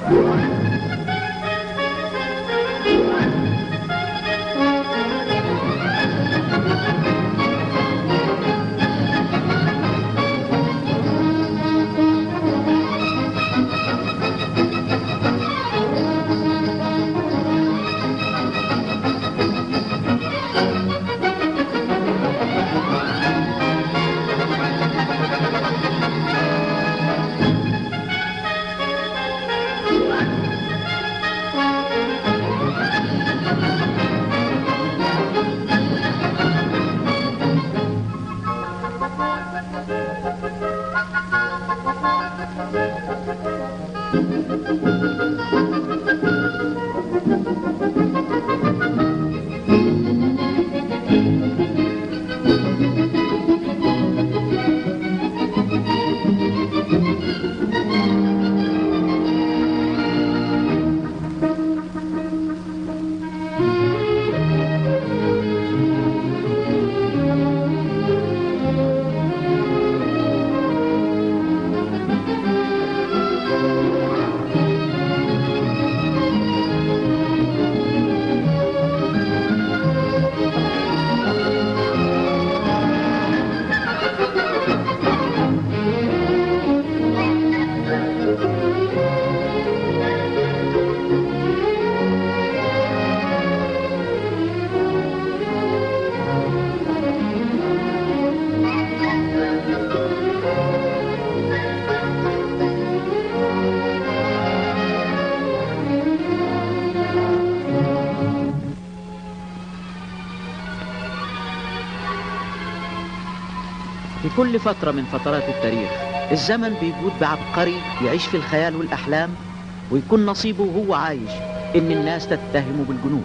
في كل فترة من فترات التاريخ الزمن بيجود بعبقري يعيش في الخيال والأحلام، ويكون نصيبه وهو عايش إن الناس تتهمه بالجنون،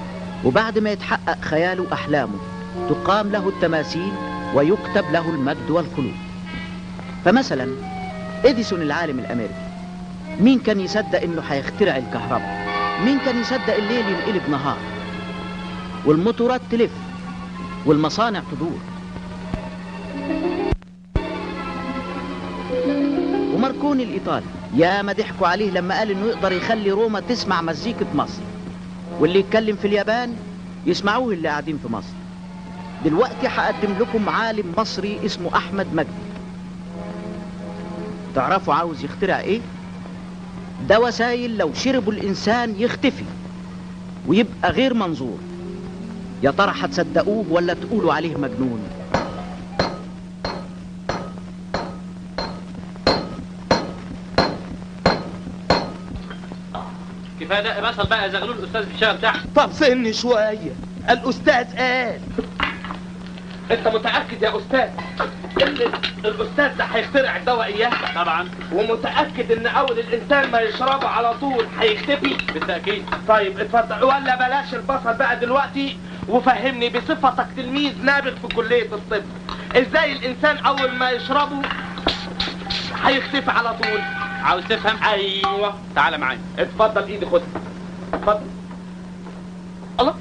وبعد ما يتحقق خياله وأحلامه تقام له التماثيل ويكتب له المجد والخلود. فمثلا إديسون العالم الأمريكي، مين كان يصدق إنه هيخترع الكهرباء؟ مين كان يصدق الليل ينقلب نهار والموتورات تلف والمصانع تدور؟ وماركوني الإيطالي يا ما ضحكوا عليه لما قال إنه يقدر يخلي روما تسمع مزيكة مصر، واللي يتكلم في اليابان يسمعوه اللي قاعدين في مصر. دلوقتي هقدم لكم عالم مصري اسمه أحمد مجدي. تعرفوا عاوز يخترع إيه؟ ده وسائل لو شربوا الإنسان يختفي ويبقى غير منظور. يا ترى هتصدقوه ولا تقولوا عليه مجنون؟ كفايه دق بصل بقى يا زغلول، الاستاذ في الشغل تحت. طب سن شويه، الاستاذ قال. انت متاكد يا استاذ ان الاستاذ ده هيخترع الدواء اياه؟ طبعا. ومتاكد ان اول الانسان ما يشربه على طول هيختفي؟ بالتاكيد. طيب اتفضل، ولا بلاش البصل بقى دلوقتي، وفهمني بصفتك تلميذ نابغ في كليه الطب، ازاي الانسان اول ما يشربه هيختفي على طول؟ عاوز تفهم؟ ايوه. تعالى معايا. اتفضل، ايدي خدها. اتفضل. الله.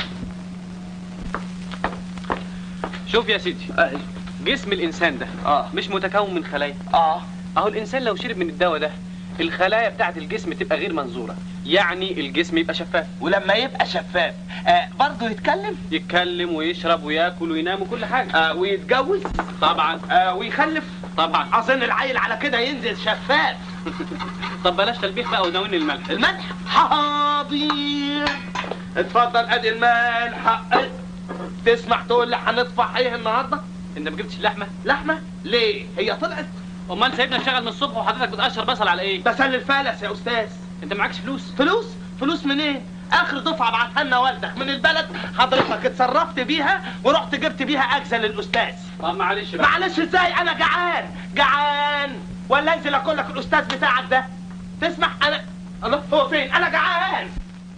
شوف يا سيدي، جسم الانسان ده مش متكون من خلايا. اهو الانسان لو شرب من الدواء ده الخلايا بتاعت الجسم تبقى غير منظوره، يعني الجسم يبقى شفاف. ولما يبقى شفاف برضه يتكلم ويشرب وياكل وينام وكل حاجه. ويتجوز طبعا. ويخلف طبعا. اظن العيل على كده ينزل شفاف. طب بلاش تلبيخ بقى وناولني الملح. الملح حاضر. اتفضل ادي الملح. تسمح تقول لي هنطفح ايه النهارده؟ انت ما جبتش اللحمه؟ لحمه؟ ليه؟ هي طلعت؟ امال سايبنا نشتغل من الصبح وحضرتك بتقشر بصل على ايه؟ بسل الفلس يا استاذ. انت معكش فلوس؟ فلوس منين؟ اخر دفعه بعتها لنا والدك من البلد، حضرتك اتصرفت بيها ورحت جبت بيها اجزه للاستاذ. طب معلش بقى. معلش ازاي؟ انا جعان ولا انزل اكل لك الاستاذ بتاعك ده؟ تسمح؟ الله هو فين؟ انا جعان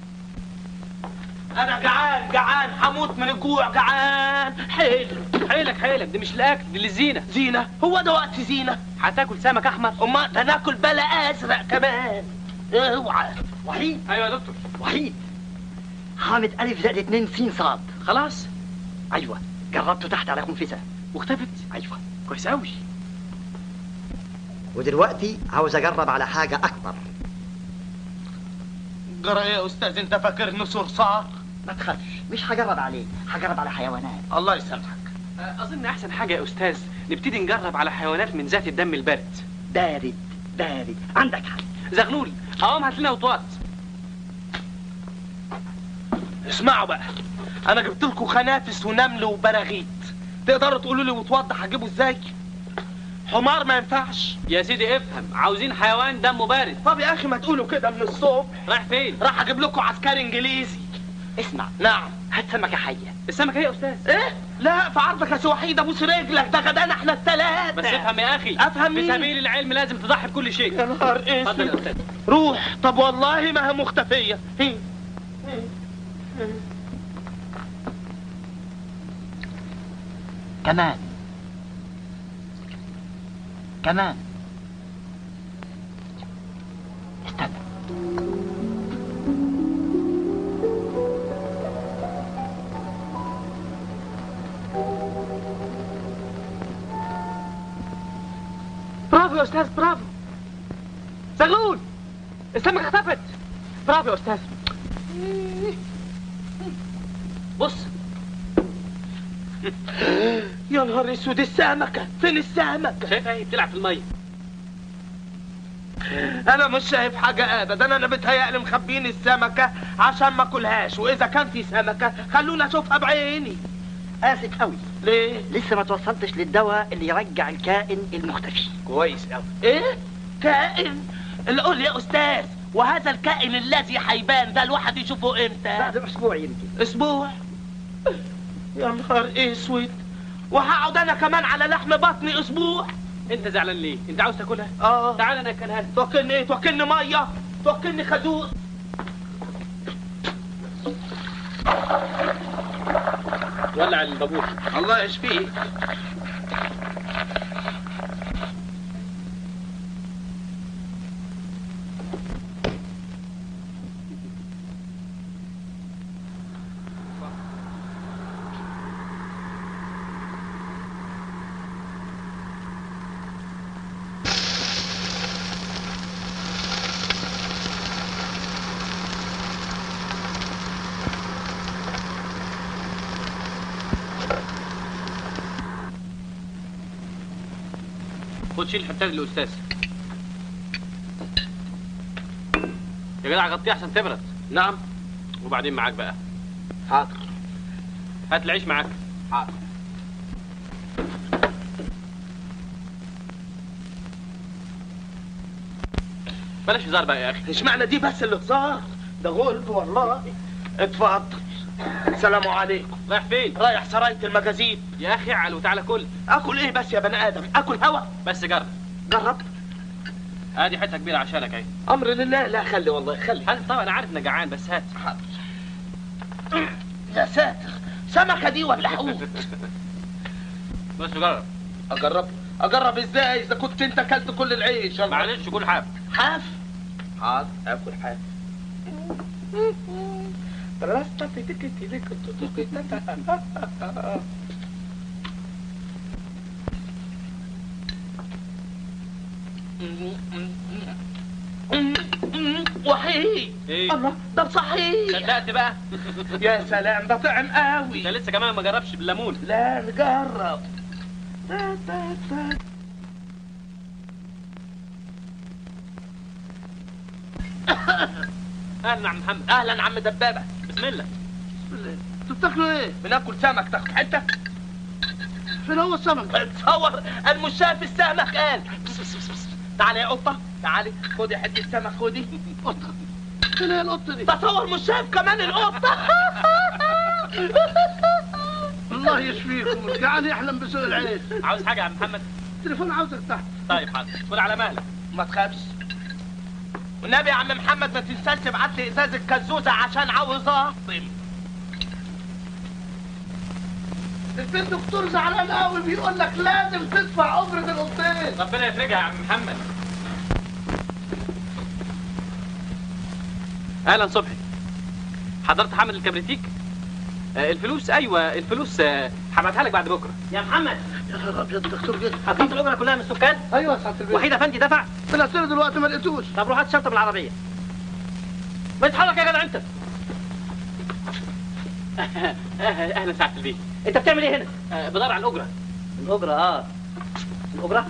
هموت من الجوع، جعان. حيلك دي مش الاكل، دي للزينه. زينه؟ هو ده وقت زينه؟ هتاكل سمك احمر؟ امال ده ناكل بلا ازرق كمان. اوعى. وحيد. ايوه يا دكتور. وحيد، حامد ألف زائد 2 سين صاد. خلاص. أيوة، جربته تحت على خنفسة واختفت. أيوة. كويس قوي. ودلوقتي عاوز أجرب على حاجة أكبر. جرى ايه يا استاذ؟ انت فاكرني صرصار؟ ما تخافش، مش هجرب عليه، هجرب على حيوانات. الله يسامحك. اظن احسن حاجه يا استاذ نبتدي نجرب على حيوانات من ذات الدم البارد. بارد بارد، عندك حق. زغلول، قوم هات لنا وطواط. اسمعوا بقى، انا جبت لكم خنافس ونمل وبراغيث، تقدروا تقولوا لي وتوضح هجيبه ازاي؟ حمار ما ينفعش يا سيدي افهم، عاوزين حيوان دمه بارد. طب يا اخي ما تقولوا كده من الصبح. رايح فين؟ راح اجيب لكم عسكري انجليزي. اسمع، نعم. هات سمكة حية. السمكه ايه يا استاذ؟ ايه؟ لا في عرضك يا سي وحيد، ابوس رجلك، ده غدانا احنا الثلاثه. بس افهم يا اخي، افهم في مين؟ سبيل العلم لازم تضحي بكل شيء. يا نهار اتفضل يا اسود. استاذ. روح. طب والله ما هي مختفيه. كمان استنى. برافو يا استاذ، برافو. زغلول، السمكه اختفت. برافو يا استاذ. بص. يا نهار اسود، السمكه فين؟ السمكه شايفها هي بتلعب في الميه. انا مش شايف حاجه ابدا. انا بتهيألي مخبيين السمكه عشان ما اكلهاش، واذا كان في سمكه خلوني اشوفها بعيني. آسف قوي، ليه؟ لسه ما توصلتش للدواء اللي يرجع الكائن المختفي. كويس قوي. ايه؟ كائن؟ اللي قول يا استاذ، وهذا الكائن الذي هيبان ده الواحد يشوفه امتى؟ بعد أسبوع يمكن. اسبوع؟ يا نهار اسود، وهقعد انا كمان على لحم بطني اسبوع؟ انت زعلان ليه؟ انت عاوز تاكلها؟ اه. تعال انا اكلها لك. توكلني ايه؟ توكلني ميه؟ توكلني خازوق؟ ولع البابور. الله يشفيك. خد شيل الحتات للاستاذ. يا جدع غطيه عشان تبرد. نعم. وبعدين معاك بقى. حاضر. هات العيش معاك. حاضر. بلاش هزار بقى يا اخي. اشمعنى دي بس اللي هزار؟ ده غلب والله. اتفضل. السلام عليكم. رايح فين؟ رايح سراية المجاذيب. يا اخي اعل وتعالى كل. اكل ايه بس يا بني ادم؟ اكل هوا؟ بس جرب. جرب. ادي حته كبيره عشانك اهي. امر لله. لا خلي والله خلي. هات طبعا، انا عارف انك جعان بس هات. حاضر. يا ساتر، سمكه دي ولا حوت؟ بس جرب. اجرب ازاي اذا كنت انت اكلت كل العيش؟ معلش كل حاف. حاف؟ حاضر اكل حاف. وحيد. ايه؟ الله، ده صحيح. صدقت بقى؟ يا سلام، ده طعم قوي. انت لسه كمان ما جربش بالليمون. لا نجرب. اهلا عم محمد. اهلا عم دبابه. بسم الله. انتوا بتاكلوا ايه؟ بناكل سمك. تاخد حته؟ فين هو السمك؟ تصور المشاة في السمك قال. تعالي يا قطه، تعالي خدي حته سمك. خدي قطه. فين هي القطه دي؟ تصور مشاة كمان القطه. الله يشفيكم، الجعان يحلم بسوء العيش. عاوز حاجه يا عم محمد؟ التليفون عاوزك تحت. طيب حاضر، خد على مهلك. ما تخافش. والنبي يا عم محمد ما تنساش تبعت لي ازاز الكزوزه عشان عاوز اهضم. الدكتور زعلان قوي، بيقول لك لازم تدفع اجره الاوتيل. ربنا يفرجها يا عم محمد. اهلا صبحي. حضرت حمل الكبريتيك؟ الفلوس، ايوه الفلوس هبعتها لك بعد بكره. يا محمد، يا نهار ابيض، الدكتور جه. هتحط الاجره كلها من السكان؟ ايوه يا سعاده البيت. وحيد افندي دفع؟ طلعت له دلوقتي ما لقيتوش. طب روح هات الشنطه من العربيه. ما تتحرك يا جدع انت. اهلا سعاده البيه. انت بتعمل ايه هنا؟ بدور على الاجره. الاجره الاجره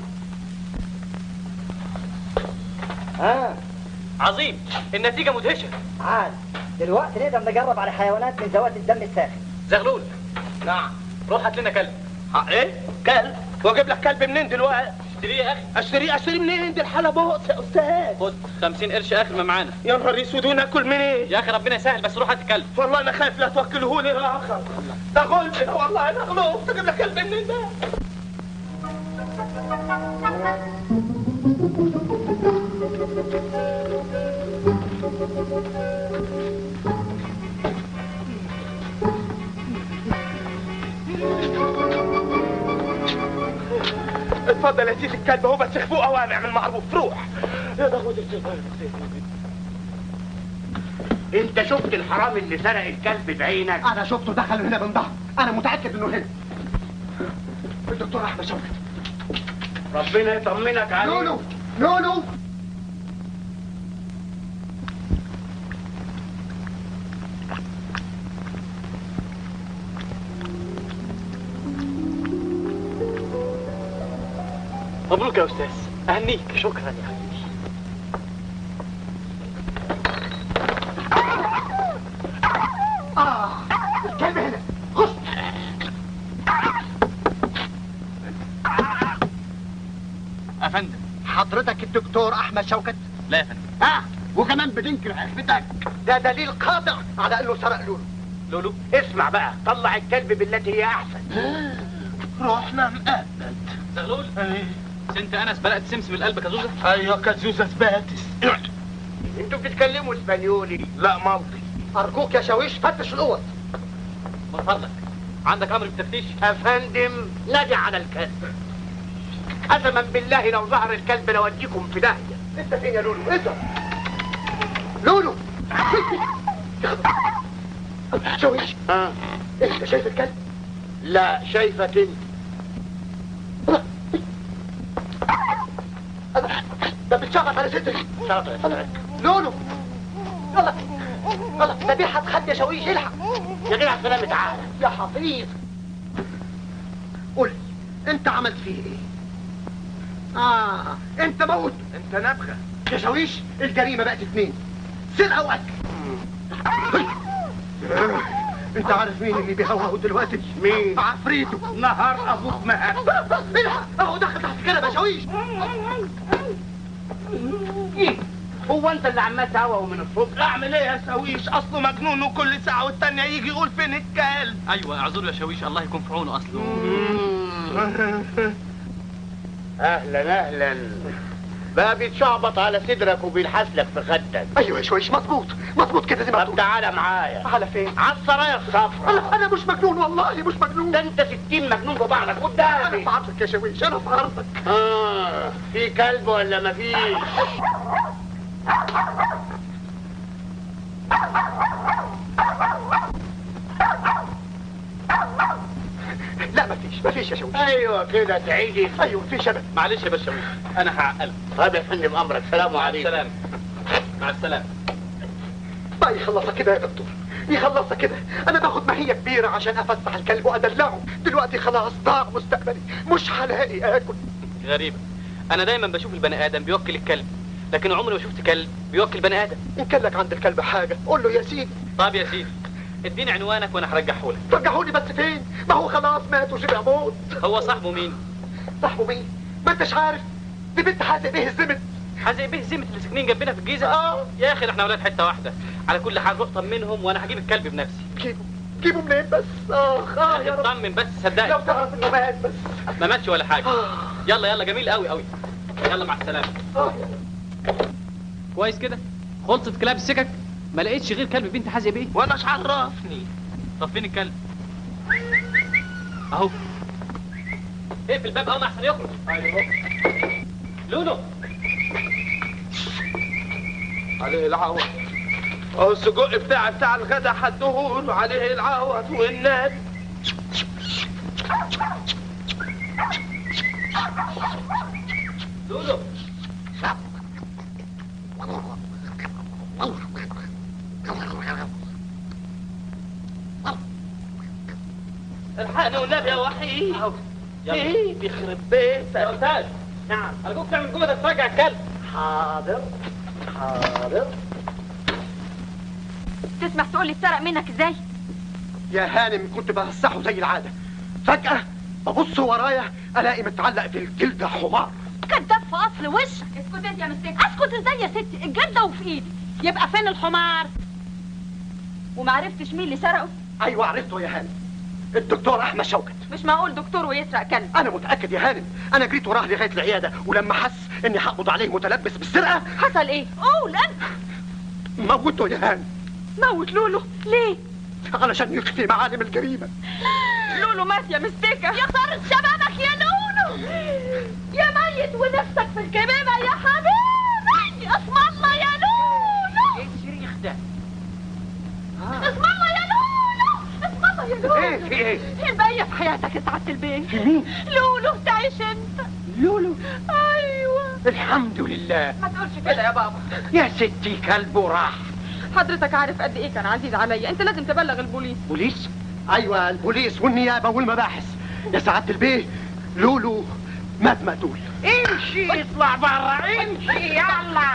عظيم، النتيجه مدهشه. عال دلوقتي نقدر نجرب على حيوانات من ذوات الدم الساخن. زغلول. نعم. روح هات لنا كلب. ايه؟ كلب؟ واجيب لك كلب منين دلوقتي؟ اشتريه يا اخي. اشتري منين؟ دي الحاله بؤس يا استاذ. خد 50 قرش اخر ما معانا. يا نهار اسود، وناكل منين؟ يا اخي ربنا يسهل، بس روح هات الكلب. والله انا خايف لا توكلهولي الاخر. ده غلب ده، والله انا غلوب. تجيب لك كلب منين ده؟ اتفضل يا سيدي الكلب اهو، بس اخفوه اوامع من معروف. روح يا ده. انت شفت الحرامي اللي سرق الكلب بعينك؟ انا شفته دخل هنا من ظهر، انا متاكد انه هنا. الدكتور احمد شوقي. ربنا يطمنك عليه. لولو مبروك يا استاذ، اهنيك. شكرا يا حبيبي. الكلب هنا. خش. افندم. حضرتك الدكتور احمد شوكت؟ لا يا فندم. وكمان بتنكر عفتك. ده دليل قاطع على انه سرق لولو. اسمع بقى، طلع الكلب بالتي هي احسن. رحنا مقابل. زغلول. انت انس بدات سمسم القلب كزوزه؟ ايوه كزوزة سباتس. انتوا بتتكلموا اسبانيولي؟ لا مالطي. ارجوك يا شاويش فتش الاوض. من فضلك، عندك امر بالتفتيش؟ افندم، نادي على الكلب. قسما بالله لو ظهر الكلب لوديكم في داهيه. انت فين يا لولو؟ انت لولو. شاويش. انت شايف الكلب؟ لا، شايفك انت. ده بتشغط على صدري. شاطر صدرك. لولو. يلا يلا، ده بيحط خد يا شاويش. الحق يا جدع سلامة، تعالى. يا حفيظ. قول لي انت عملت فيه ايه؟ انت موت. انت نبغة يا شاويش. الجريمه بقت 2، سرقه وقتل. انت عارف مين اللي بيهوهو دلوقتي؟ مين؟ عفريته. نهار ابوك مهد. الحق اهو دخل تحت كنبه يا شاويش. هو انت اللي عمال تهوهو من الصبح؟ اعمل ايه يا شاويش؟ اصله مجنون وكل ساعة والتانية يجي يقول فين الكلب. ايوه اعذره يا شاويش، الله يكون في عونه اصله. اهلا اهلا. بقى بيتشعبط على صدرك وبيلحسلك في خدك. ايوه يا شاويش، مظبوط كده زي ما طب بتقول. تعالى معايا. على فين؟ على السرايا الصفراء. انا مش مجنون، والله مش مجنون. ده انت 60 مجنون ببعضك انا قدامي. في عرضك يا شاويش، انا في عرضك. في كلب ولا مفيش؟ لا مفيش يا شاويش. ايوه كده تعيدي. ايوه في شبك. معلش يا باشا شاويش، انا هعقلك. طيب يا فندم امرك. سلام مع عليكم. السلامه. مع السلامه. بقى يخلصها كده يا دكتور، يخلصها كده. انا باخد ماهيه كبيره عشان افسح الكلب وادلعه. دلوقتي خلاص ضاع مستقبلي، مش هلاقي اكل. غريبه، انا دايما بشوف البني ادم بيوكل الكلب، لكن عمري ما شفت كلب بيوكل بني ادم. ان كان لك عند الكلب حاجه قول له يا سيدي. طب يا سيدي، اديني عنوانك وانا هرجعه لك. رجعوني بس فين؟ ما هو خلاص مات وشبع موت. هو صاحبه مين؟ صاحبه مين؟ ما انتش عارف؟ دي بنت حازق بيه الزمن. حازق بيه زمة اللي ساكنين جنبنا في الجيزه؟ يا اخي احنا اولاد حته واحده. على كل حال روح طمنهم وانا هجيب الكلب بنفسي. جيبه منين بس؟ يا رب. اطمن بس صدقني. لو تعرف انه مات بس. ما ماتش ولا حاجه. يلا جميل قوي قوي. يلا مع السلامه. كويس كده. خلصت كلاب السكك، ما لقيتش غير كلب بنت حازق بيه. وانا ايش عرفني؟ طب فين الكلب؟ اهو. اقفل الباب اهو احسن يخرج. لولو. عليه العوض. اهو السجق بتاع الغدا حدهون وعليه العوض والنبي. لولو. الحقني والنبي يا وحيد. ايه بيخرب بيتك يا استاذ. نعم. ارجوك تعمل جهدك ترجع الكلب. حاضر حاضر. تسمح تقول لي اتسرق منك ازاي؟ يا هانم كنت بمسحه زي العادة، فجأة ببص ورايا الاقي متعلق في الجلد حمار. كداب في اصل وشك. اسكت انت يا مستك. اسكت ازاي يا ستي؟ الجلده وفي ايدي. يبقى فين الحمار؟ ومعرفتش مين اللي سرقه؟ ايوه عرفته يا هانم، الدكتور احمد شوكت. مش معقول دكتور ويسرق كلب. انا متاكد يا هانم، انا جريت وراه لغايه العياده، ولما حس اني هقبض عليه متلبس بالسرقه حصل ايه؟ قول انت. موته يا هانم. موت لولو ليه؟ علشان يخفي معالم الجريمه. لولو مات يا مستيكة. يا خسارة شبابك يا لولو، يا ميت ونفسك في الكمامة يا حبيبي. اسم الله يا لولو. ايه الشريخ ده؟ اسم الله يا لولو، اسم الله يا لولو. ايه في ايه؟ الباقية في حياتك يا سعادة البيت. مين؟ لولو تعيش انت. لولو. ايوه. الحمد لله. ما تقولش كده يا بابا. يا ستي كلبه راح. حضرتك عارف قد ايه كان عزيز عليا، انت لازم تبلغ البوليس. بوليس؟ ايوه البوليس والنيابه والمباحث. يا سعاده البيه، لولو مات مقتول. امشي اطلع برا، امشي يلا.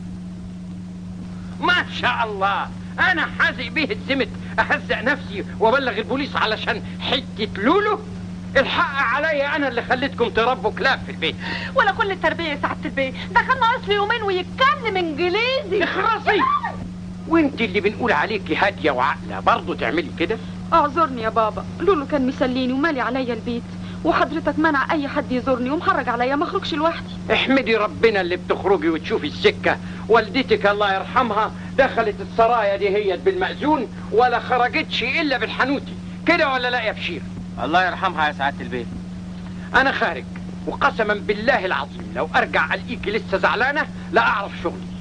ما شاء الله، انا حازق بيه الزمت اهزق نفسي وابلغ البوليس علشان حته لولو. الحق عليا انا اللي خليتكم تربوا كلاب في البيت. ولا كل التربيه يا سعاده البيه، ده كان ناقص لي يومين ويتكلم انجليزي. اخرسي. وانت اللي بنقول عليكي هاديه وعاقله برضه تعملي كده؟ اعذرني يا بابا، لولو كان مسليني ومالي عليا البيت، وحضرتك منع اي حد يزورني ومحرج عليا ما اخرجش لوحدي. احمدي ربنا اللي بتخرجي وتشوفي السكه. والدتك الله يرحمها دخلت السرايا دي هي بالمأذون ولا خرجتش الا بالحنوتي، كده ولا لا يا بشير؟ الله يرحمها يا سعاده البيت. انا خارج، وقسما بالله العظيم لو ارجع الاقيكي لسه زعلانه لا اعرف شغلي.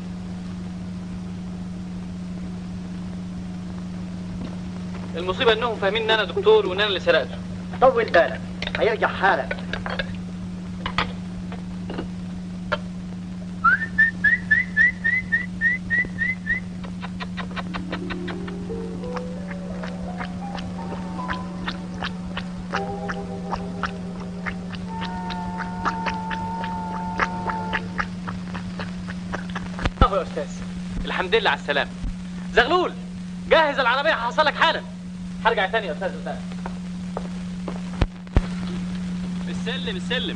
المصيبه انهم فاهمين ان انا دكتور وان انا اللي سرقته. طول بالك هيرجع حالا. يا استاذ الحمد لله على السلامه. زغلول جهز العربيه هحصلك حالا. هرجع تاني يا استاذ. السلم السلم.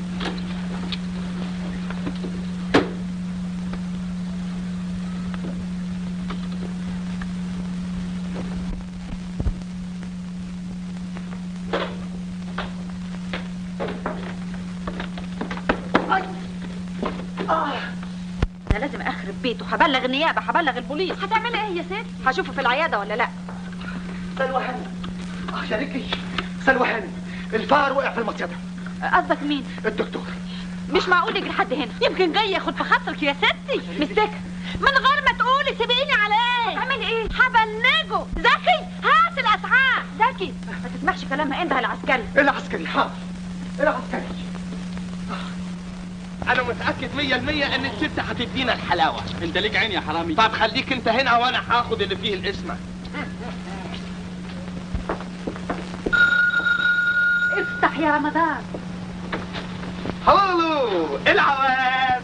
انا لازم اخرب بيته، هبلغ النيابه، هبلغ البوليس. هتعملي ايه يا ست؟ هشوفه في العياده ولا لا. سلوى هانم. يا رجلي سلوى هانم، الفار وقع في المصيدة. قصدك مين؟ الدكتور. مش معقول يجي لحد هنا، يمكن جاي ياخد في خاطرك يا ستي. مستك من غير ما تقولي سيبيني عليه. هتعملي ايه؟ هبلغه. زكي هات الاسعاف. زكي ما تسمعش كلامها، انده العسكري. العسكري حاضر. العسكري. انا متاكد 100% ان الست هتدينا الحلاوه. انت ليك عين يا حرامي. طب خليك انت هنا وانا هاخد اللي فيه الاسم. افتح يا رمضان. هلو العواز.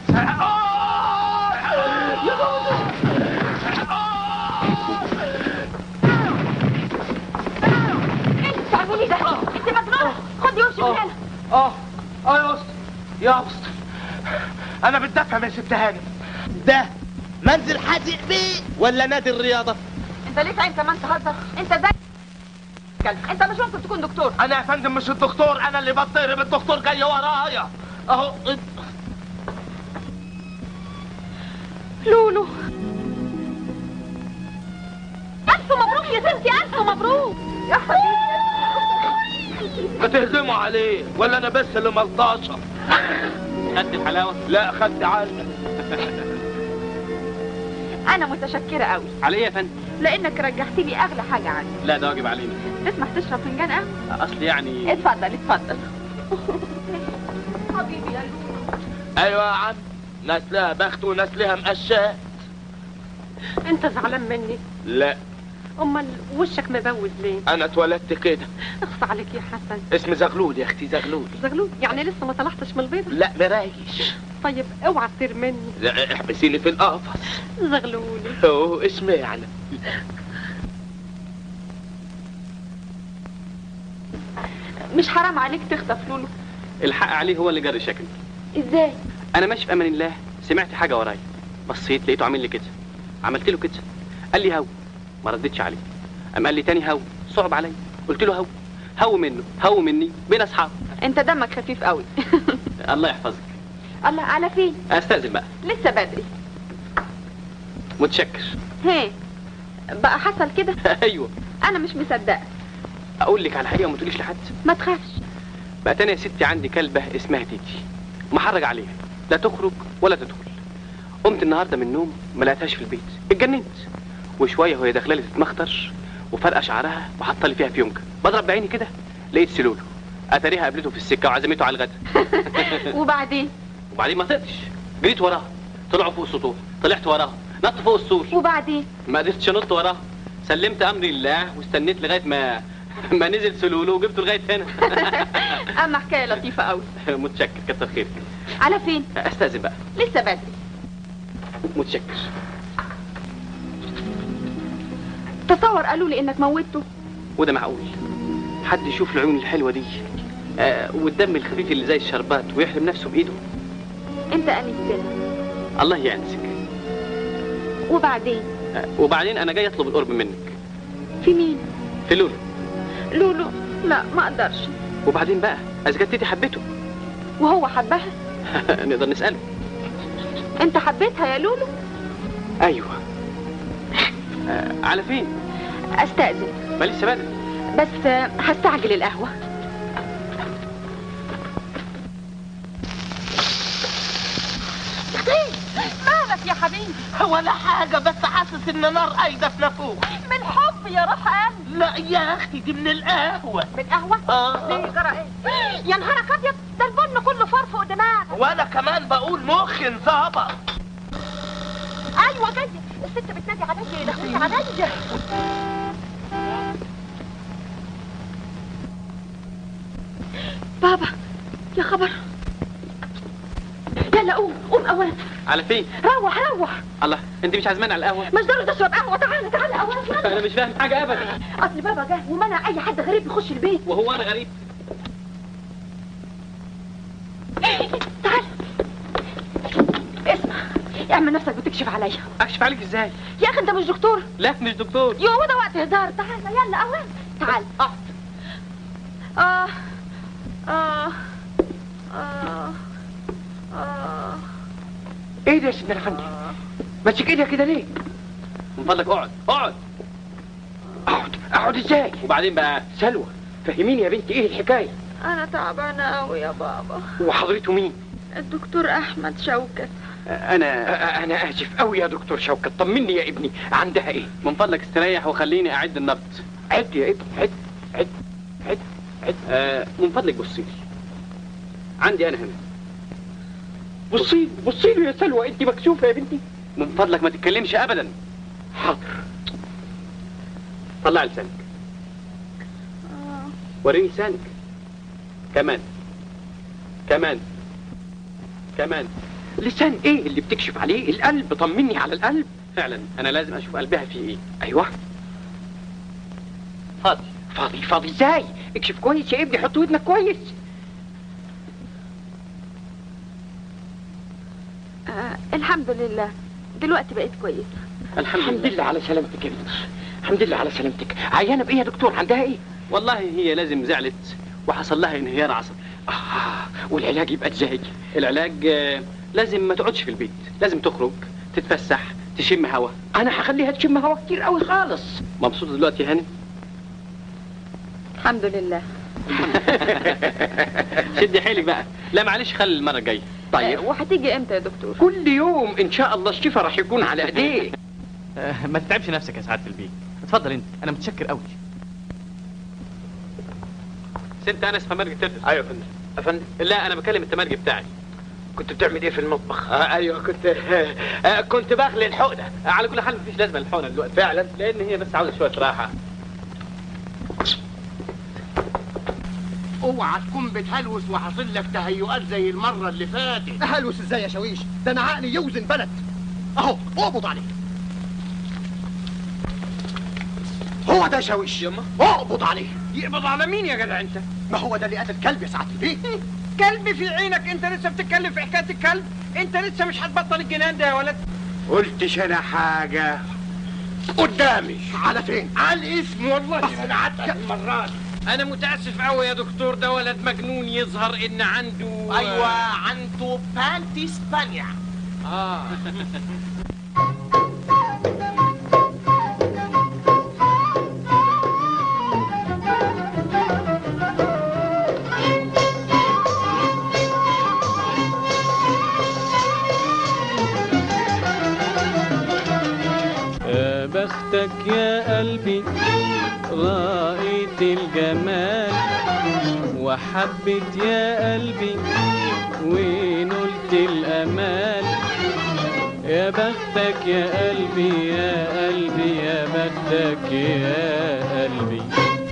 انت بتعملي ده؟ انت مجنونه. خدي وشي من هنا. يا اسطى يا اسطى، انا بدي افهم يا ست هانم، ده منزل حازق بيه ولا نادي الرياضه؟ انت ليك عين كمان تهزر؟ انت زي انت مش ممكن تكون دكتور. انا يا فندم مش الدكتور، انا اللي بضرب. الدكتور جاي ورايا اهو. لولو الف مبروك يا ستي، الف مبروك يا حبيبي. ما تهجموا عليه ولا انا بس اللي ملطاشه. خدت الحلاوه؟ لا خدت عنك. انا متشكره قوي. على ايه يا فندم؟ لانك رجعت لي اغلى حاجه عندي. لا ده واجب علينا. تسمح تشرب فنجان قهوه؟ اصل يعني اتفضل اتفضل. حبيبي يا لولو. ايوه يا عم، ناس لها بخت وناس لها مقشات. انت زعلان مني؟ لا امال وشك مبوز ليه؟ انا اتولدت كده. اخص عليك يا حسن. اسمي زغلول يا اختي، زغلول. زغلول يعني لسه ما طلعتش من البيضه؟ لا مرايش. طيب اوعى تطير مني. لا احبسيني في القفص. زغلولي. اوه اسمي يعني. مش حرام عليك تخطف لولو؟ الحق عليه هو اللي جري شكلي. ازاي؟ انا ماشي في امان الله، سمعت حاجه ورايا، بصيت لقيته عامل لي كده، عملت له كده، قال لي هو، ما ردتش عليه. قام قال لي تاني هو، صعب عليا، قلت له هو منه، هو مني، بين اصحاب. انت دمك خفيف قوي. الله يحفظك. الله، على فين؟ استاذن بقى. لسه بدري. متشكر. هي بقى حصل كده؟ ايوه. انا مش مصدقه. اقول لك على حقيقه وما تقوليش لحد. ما تخافش. بقى تاني يا ستي عندي كلبه اسمها تيتي، محرج عليها، لا تخرج ولا تدخل. قمت النهارده من النوم ما لقيتهاش في البيت، اتجننت. وشويه وهي داخله لي تتمخطر وفرقه شعرها وحاطه لي فيها فيونكه، بضرب بعيني كده لقيت سلولو، اتاريها قابلته في السكه وعزمته على الغدا. وبعدين ما طقتش، جريت وراها، طلعوا فوق السطوح، طلعت وراها، نط فوق السور. وبعدين ما قدرتش انط وراها، سلمت امري لله واستنيت لغايه ما نزل سلولو وجبته لغايه هنا. اما حكايه لطيفه قوي. متشكر، كتر خيرك. على فين؟ استاذن بقى. لسه بدري. متشكر. تصور قالوا لي انك موتته. وده معقول؟ حد يشوف العيون الحلوه دي والدم الخفيف اللي زي الشربات ويحرم نفسه بايده؟ انت انستنا. الله يأنسك. وبعدين؟ وبعدين انا جاي اطلب القرب منك. في مين؟ في لولو. لولو؟ لا ما اقدرش. وبعدين بقى اذا كانت تيتي حبته وهو حبها؟ نقدر نسأله. انت حبيتها يا لولو؟ ايوه. على فين؟ استأذن. ما لسه بدري. بس هستعجل القهوة. مالك يا حبيبي؟ ولا حاجة، بس حاسس ان نار قايدة في نافوخي. من حب يا روح قلبي. لا يا اختي دي من القهوة. من قهوة؟ ليه جرى ايه؟ يا نهارك ابيض، ده البن كله فار فوق دماغك. وانا كمان بقول مخي انظبط. ايوه جاية، الست بتنادي عليا، يدخلني عليا. بابا يا خبر. يلا قوم اولا. على فين؟ روح. الله، انت مش عازماني على القهوه؟ مش ضروري تشرب قهوه. تعالى اولا. انا مش فاهم حاجه ابدا. اصل بابا جه ومنع اي حد غريب يخش البيت. وهو انا غريب؟ تعال اسمع، اعمل نفسك بتكشف عليا. اكشف عليك ازاي؟ يا اخي انت مش دكتور. لا مش دكتور. يو ده وقت هزار. تعال يلا اولا. تعال ايه ده يا سيدنا الحمد؟ ماسك ايدك كده ليه؟ من فضلك اقعد. اقعد ازاي؟ وبعدين بقى سلوى فهميني يا بنتي ايه الحكايه؟ انا تعبانه قوي يا بابا. وحضرته مين؟ الدكتور احمد شوكت. انا اسف قوي يا دكتور شوكت، طمني يا ابني، عندها ايه؟ من فضلك استريح وخليني اعد النبض. عد يا ابني، عد. من فضلك بصي لي، عندي انا هنا. بصي له يا سلوى، انت مكسوفه يا بنتي. من فضلك ما تتكلمش ابدا. حاضر. طلع لسانك. وريني لسانك. كمان. لسان ايه اللي بتكشف عليه؟ القلب، طمني على القلب. فعلا انا لازم اشوف قلبها فيه ايه. ايوه. فاضي ازاي؟ اكشف كويس يا ابني، حط ودنك كويس. الحمد لله دلوقتي بقيت كويسه. الحمد لله على سلامتك يا بنتي، الحمد لله على سلامتك. عيانه بايه يا دكتور؟ عندها ايه؟ والله هي لازم زعلت وحصل لها انهيار عصبي. والعلاج يبقى ازاي؟ العلاج لازم ما تقعدش في البيت، لازم تخرج تتفسح تشم هوا. انا هخليها تشم هوا كتير قوي خالص. مبسوطه دلوقتي يا هاني؟ الحمد لله. شدي حيلك بقى. لا معلش خلي المره الجايه. طيب وهتيجي امتى يا دكتور؟ كل يوم ان شاء الله، الشفا راح يكون على ايديه. ما تتعبش نفسك يا سعاده البيه، اتفضل انت، انا متشكر قوي. انت انس فمرج ترتس. ايوه يا فندم. لا انا بكلم التمرجي بتاعي. كنت بتعمل ايه في المطبخ؟ ايوه كنت بغلي الحقنه. على كل حال مفيش لازمه للحقنه دلوقتي فعلا، لان هي بس عاوزه شويه راحه. اوعى تكون بتهلوس وحاصل لك تهيؤات زي المره اللي فاتت. هلوس ازاي يا شاويش؟ ده انا عقلي يوزن بلد. اهو اقبض عليه. هو ده شاويش. يما اقبض عليه. يقبض على مين يا جدع انت؟ ما هو ده اللي قتل كلب يا سعاده البيت. كلب في عينك؟ انت لسه بتتكلم في حكايه الكلب؟ انت لسه مش هتبطل الجنان ده يا ولد. قلتش انا حاجه قدامي. على فين؟ على الاسم والله انا عدتك المرات. انا متاسف قوي يا دكتور، ده ولد مجنون يظهر ان عنده ايوه عنده بانتي اسبانيا. يا بختك يا قلبي رأيت الجمال وحبت يا قلبي ونلت الأمال. يا بختك يا قلبي يا قلبي يا بختك يا قلبي.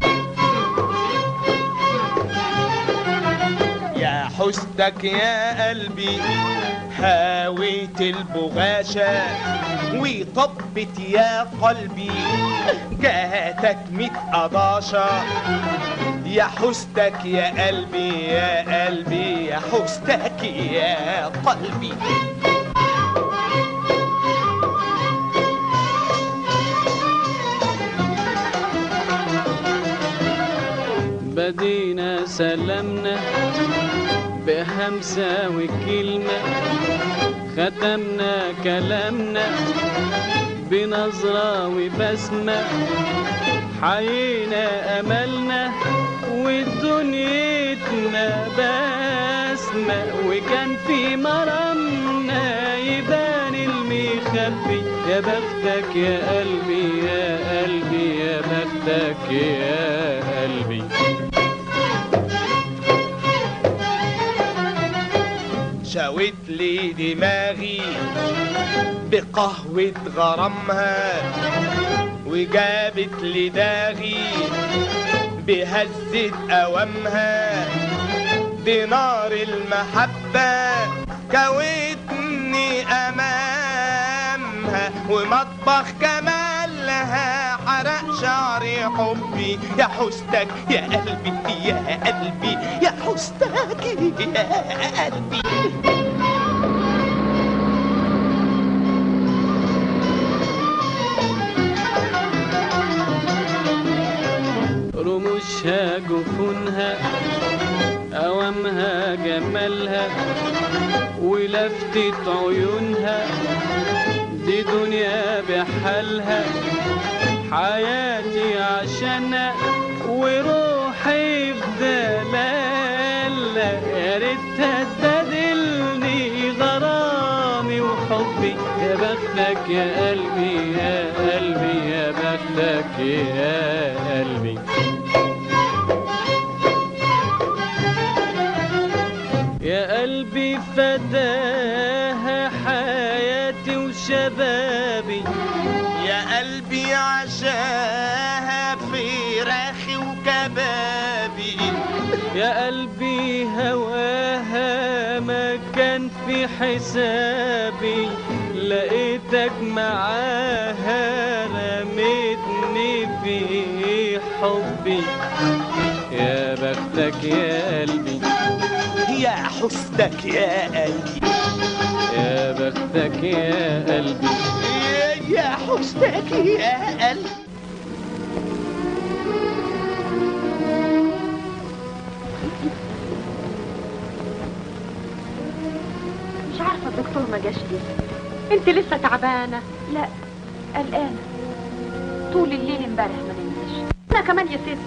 يا حسنك يا قلبي هاويت البغاشة وطبت يا قلبي جاتك 100 قضاشة. يا حسنك يا قلبي يا قلبي يا حسنك يا قلبي. بدينا سلامنا بهمسة وكلمة، ختمنا كلامنا بنظرة وبسمة، حيينا أملنا ودنيتنا بسمة، وكان في مرمنا يبان المخبي. يا بختك يا قلبي يا قلبي يا بختك يا قلبي. شاوت لي دماغي بقهوة غرامها وجابت لي داغي بهزة أوامها. دي نار المحبة كوتني أمامها ومطبخ جمالها حرق شعري حبي. يا حسنك يا قلبي يا قلبي يا حسنك يا قلبي. رموشها جفونها أوامها جمالها ولفتة عيونها، دي دنيا بحالها حياتي عشانها وروحي بدلالها. يا ريتها تبادلني غرامي وحبي. يا بختك يا قلبي يا قلبي يا بختك يا قلبي. يا قلبي فداها حياتي وشبابي. يا قلبي عشاها فراخي وكبابي. يا قلبي هواها ما كان في حسابي، لقيتك معاها رميتني في حبي. يا بختك يا قلبي يا حسنك يا قلبي يا بختك يا قلبي يا حسنك يا قلبي. مش عارفه الدكتور ما جاش ليه. انت لسه تعبانه؟ لا قلقانة طول الليل امبارح ما نمتش. انا كمان يا ستي.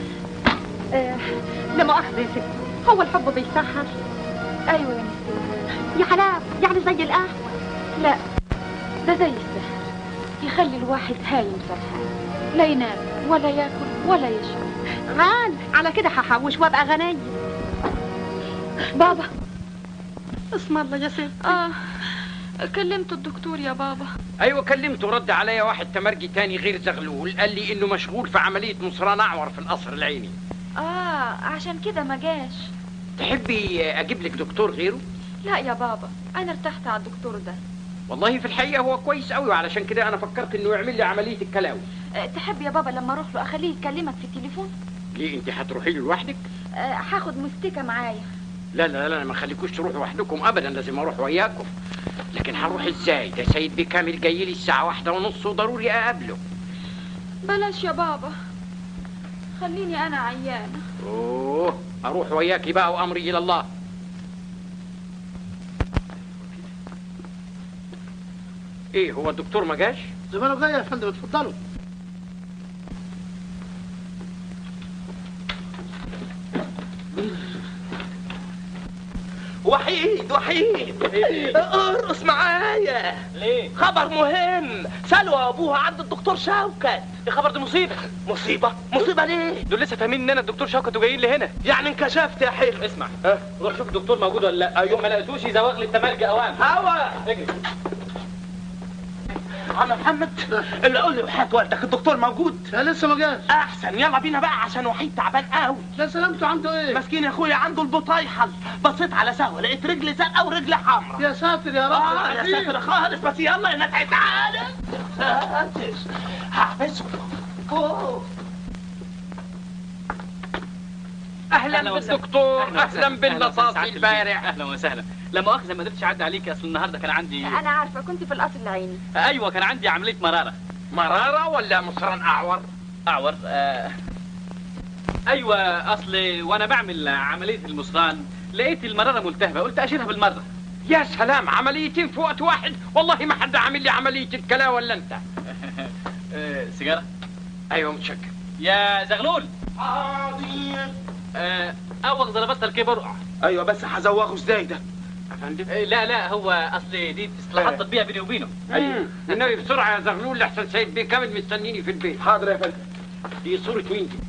لا مؤاخذه يا ستي، هو الحب بيسحر؟ ايوه يا نسيم. يا حلاوه، يعني زي القهوه؟ لا ده زي السحر، يخلي الواحد هايم سرحان، لا ينام ولا ياكل ولا يشرب. غال على كده هحوش وابقى غنية. بابا اسم الله يا ستي. كلمت الدكتور يا بابا. ايوه كلمته، رد عليا واحد تمرجي تاني غير زغلول، قال لي انه مشغول في عمليه مصران اعور في القصر العيني. عشان كده ما جاش. تحبي اجيب لك دكتور غيره؟ لا يا بابا، انا ارتحت على الدكتور ده. والله في الحقيقه هو كويس قوي، وعلشان كده انا فكرت انه يعمل لي عمليه الكلاوي. تحب يا بابا لما اروح له اخليه يكلمك في التليفون؟ ليه، انت هتروحي له لوحدك؟ هاخد مستيكه معايا. لا لا لا، ما خليكوش تروحوا وحدكم ابدا، لازم اروح وياكم. لكن هروح ازاي؟ ده سيد بيه كامل جاي لي الساعه 1:30 وضروري اقابله. بلاش يا بابا، خليني انا عيانه. اوه، اروح وياكي بقى وامري الى الله. ايه هو الدكتور ما جاش؟ زمانه جاي يا فندم، اتفضلوا. وحيد ارقص معايا. ليه؟ خبر مهم. سلوى وابوها عند الدكتور شوكت. الخبر ده مصيبه. مصيبه ليه؟ دول لسه فاهمين ان انا الدكتور شوكت وجايين لي هنا. يعني انكشفت يا حلو. اسمع، روح شوف الدكتور موجود ولا لا. ايوه، ما لقيتوش يزوق لي التمرجي اوام. هوا اجري. عم محمد، اللي قول لي وحياة والدك الدكتور موجود؟ لا لسه ما جاش. احسن، يلا بينا بقى عشان وحيد تعبان قوي. لا سلامته عنده ايه؟ مسكين يا اخويا عنده البطايحل. بصيت على سهوه لقيت رجل زرقاء ورجل حمراء. يا ساتر يا رب. يا ساتر خالص. بس يلا يا نتعي تعالى. هحبسه. اهلا بالدكتور. اهلا بالنصاصي البارع. اهلا وسهلا. لا مؤاخذه ما قدرتش اعدي عليك، اصل النهارده كان عندي. انا عارفه كنت في القصر العيني. ايوه كان عندي عمليه مراره. مراره ولا مصران اعور؟ اعور. ايوه، اصل وانا بعمل عمليه المصران لقيت المراره ملتهبه، قلت اشيلها بالمره. يا سلام، عمليتين في وقت واحد؟ والله ما حد عامل لي عمليه الكلاوي ولا انت. سيجاره. ايوه متشكر. يا زغلول. حاضر. اوغ ضربتها الكبر. ايوه بس هزوغه ازاي ده؟ افندم؟ لا هو اصل دي اصلاحات تطبيقها بيني وبينه. ايوه النبي بسرعه يا زغلول لحسن سيد بيه كامل مستنيني في البيت. حاضر يا فندم. دي صوره مين دي؟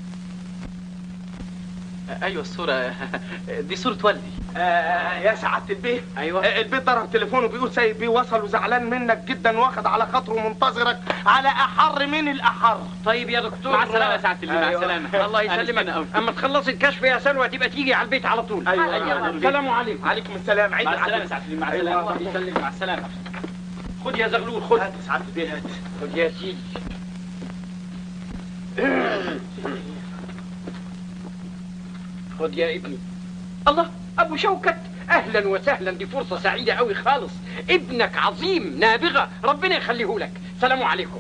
ايوه الصوره دي صوره والدي. يا سعاده البيه. ايوه. البيت ضرب تليفونه بيقول سيد بيه وصل وزعلان منك جدا واخد على خاطره منتظرك على احر من الاحر. طيب يا دكتور. مع السلامه يا سعاده البيه. مع السلامه. الله يسلمك. اما تخلصي الكشف يا سلوى تبقى تيجي على البيت على طول. ايوه. السلام عليكم. عليكم السلام. عيد مع السلامه العافيه. يا سعاده البيه. مع السلامه. الله يسلمك. مع السلامه. خد يا زغلول خد. هات سعاده البيه هات. خد يا سيدي. خد يا ابني. الله، ابو شوكت، اهلا وسهلا، دي فرصه سعيده قوي خالص. ابنك عظيم نابغه، ربنا يخليه لك. سلام عليكم.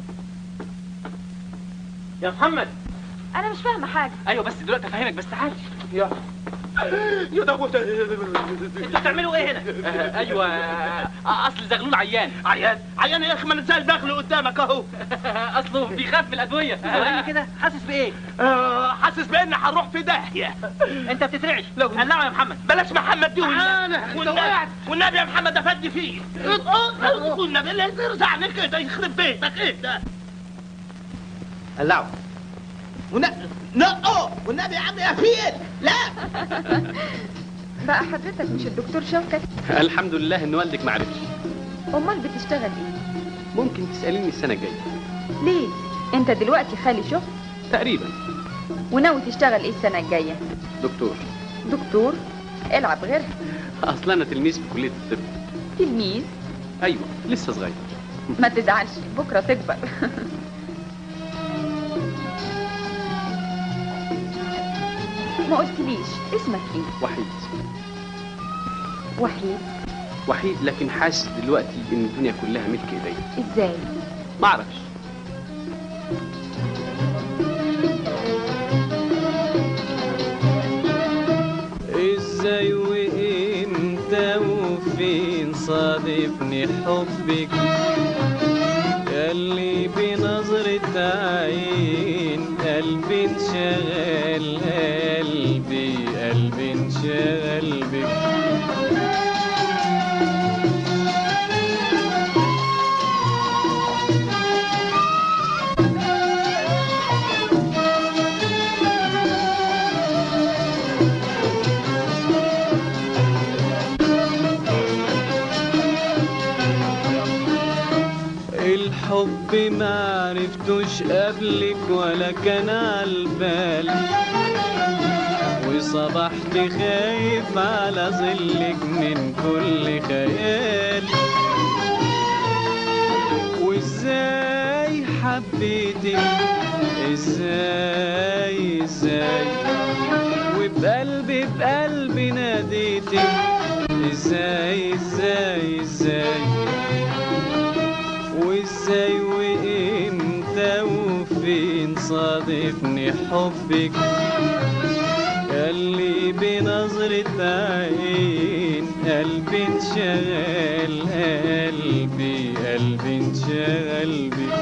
يا محمد. انا مش فاهمه حاجه. ايوه بس دلوقتي افهمك، بس تعالي. يا دوت. انتوا بتعملوا ايه هنا؟ ايوه اصل زغلول عيان. عيان يا اخي، ما انا ازاي داخله قدامك اهو. اصله بيخاف من الادويه. وريني كده، حاسس بايه؟ حاسس بان هنروح في داهيه. انت بتترعش. قلعه يا محمد. بلاش محمد دي تعالى. والنبي يا محمد افدي فيه. والنبي اللي يرزعني كده يخرب بيتك. ايه ده؟ قلعوا. نقوا والنبي يا عم يا فيل. لا بقى حضرتك مش الدكتور شوكت؟ الحمد لله ان والدك ما عرفش. امال بتشتغل ايه؟ ممكن تساليني السنه الجايه. ليه؟ انت دلوقتي خالي شغل تقريبا. وناوي تشتغل ايه السنه الجايه؟ دكتور. دكتور؟ العب غيرها. اصلا انا تلميذ في كليه الطب. تلميذ؟ ايوه لسه صغير. ما تزعلش، بكره تكبر. ما قلتليش اسمك ايه؟ وحيد. وحيد؟ وحيد، لكن حاسس دلوقتي ان الدنيا كلها ملك ايديا. ازاي؟ ما اعرفش. ازاي وامتى وفين صادفني حبك ياللي بنظرة عين قلبي انشغل، قلبي انشغل بك. حب ما عرفتوش قبلك ولا كان عالبال، وصبحت خايف على ظلك من كل خيال. وازاي حبيتك ازاي وبقلبي ناديتك ازاي وازاي وامتى وفين صادفني حبك ياللي بنظرة عين قلبي انشغل قلبي انشغل بك.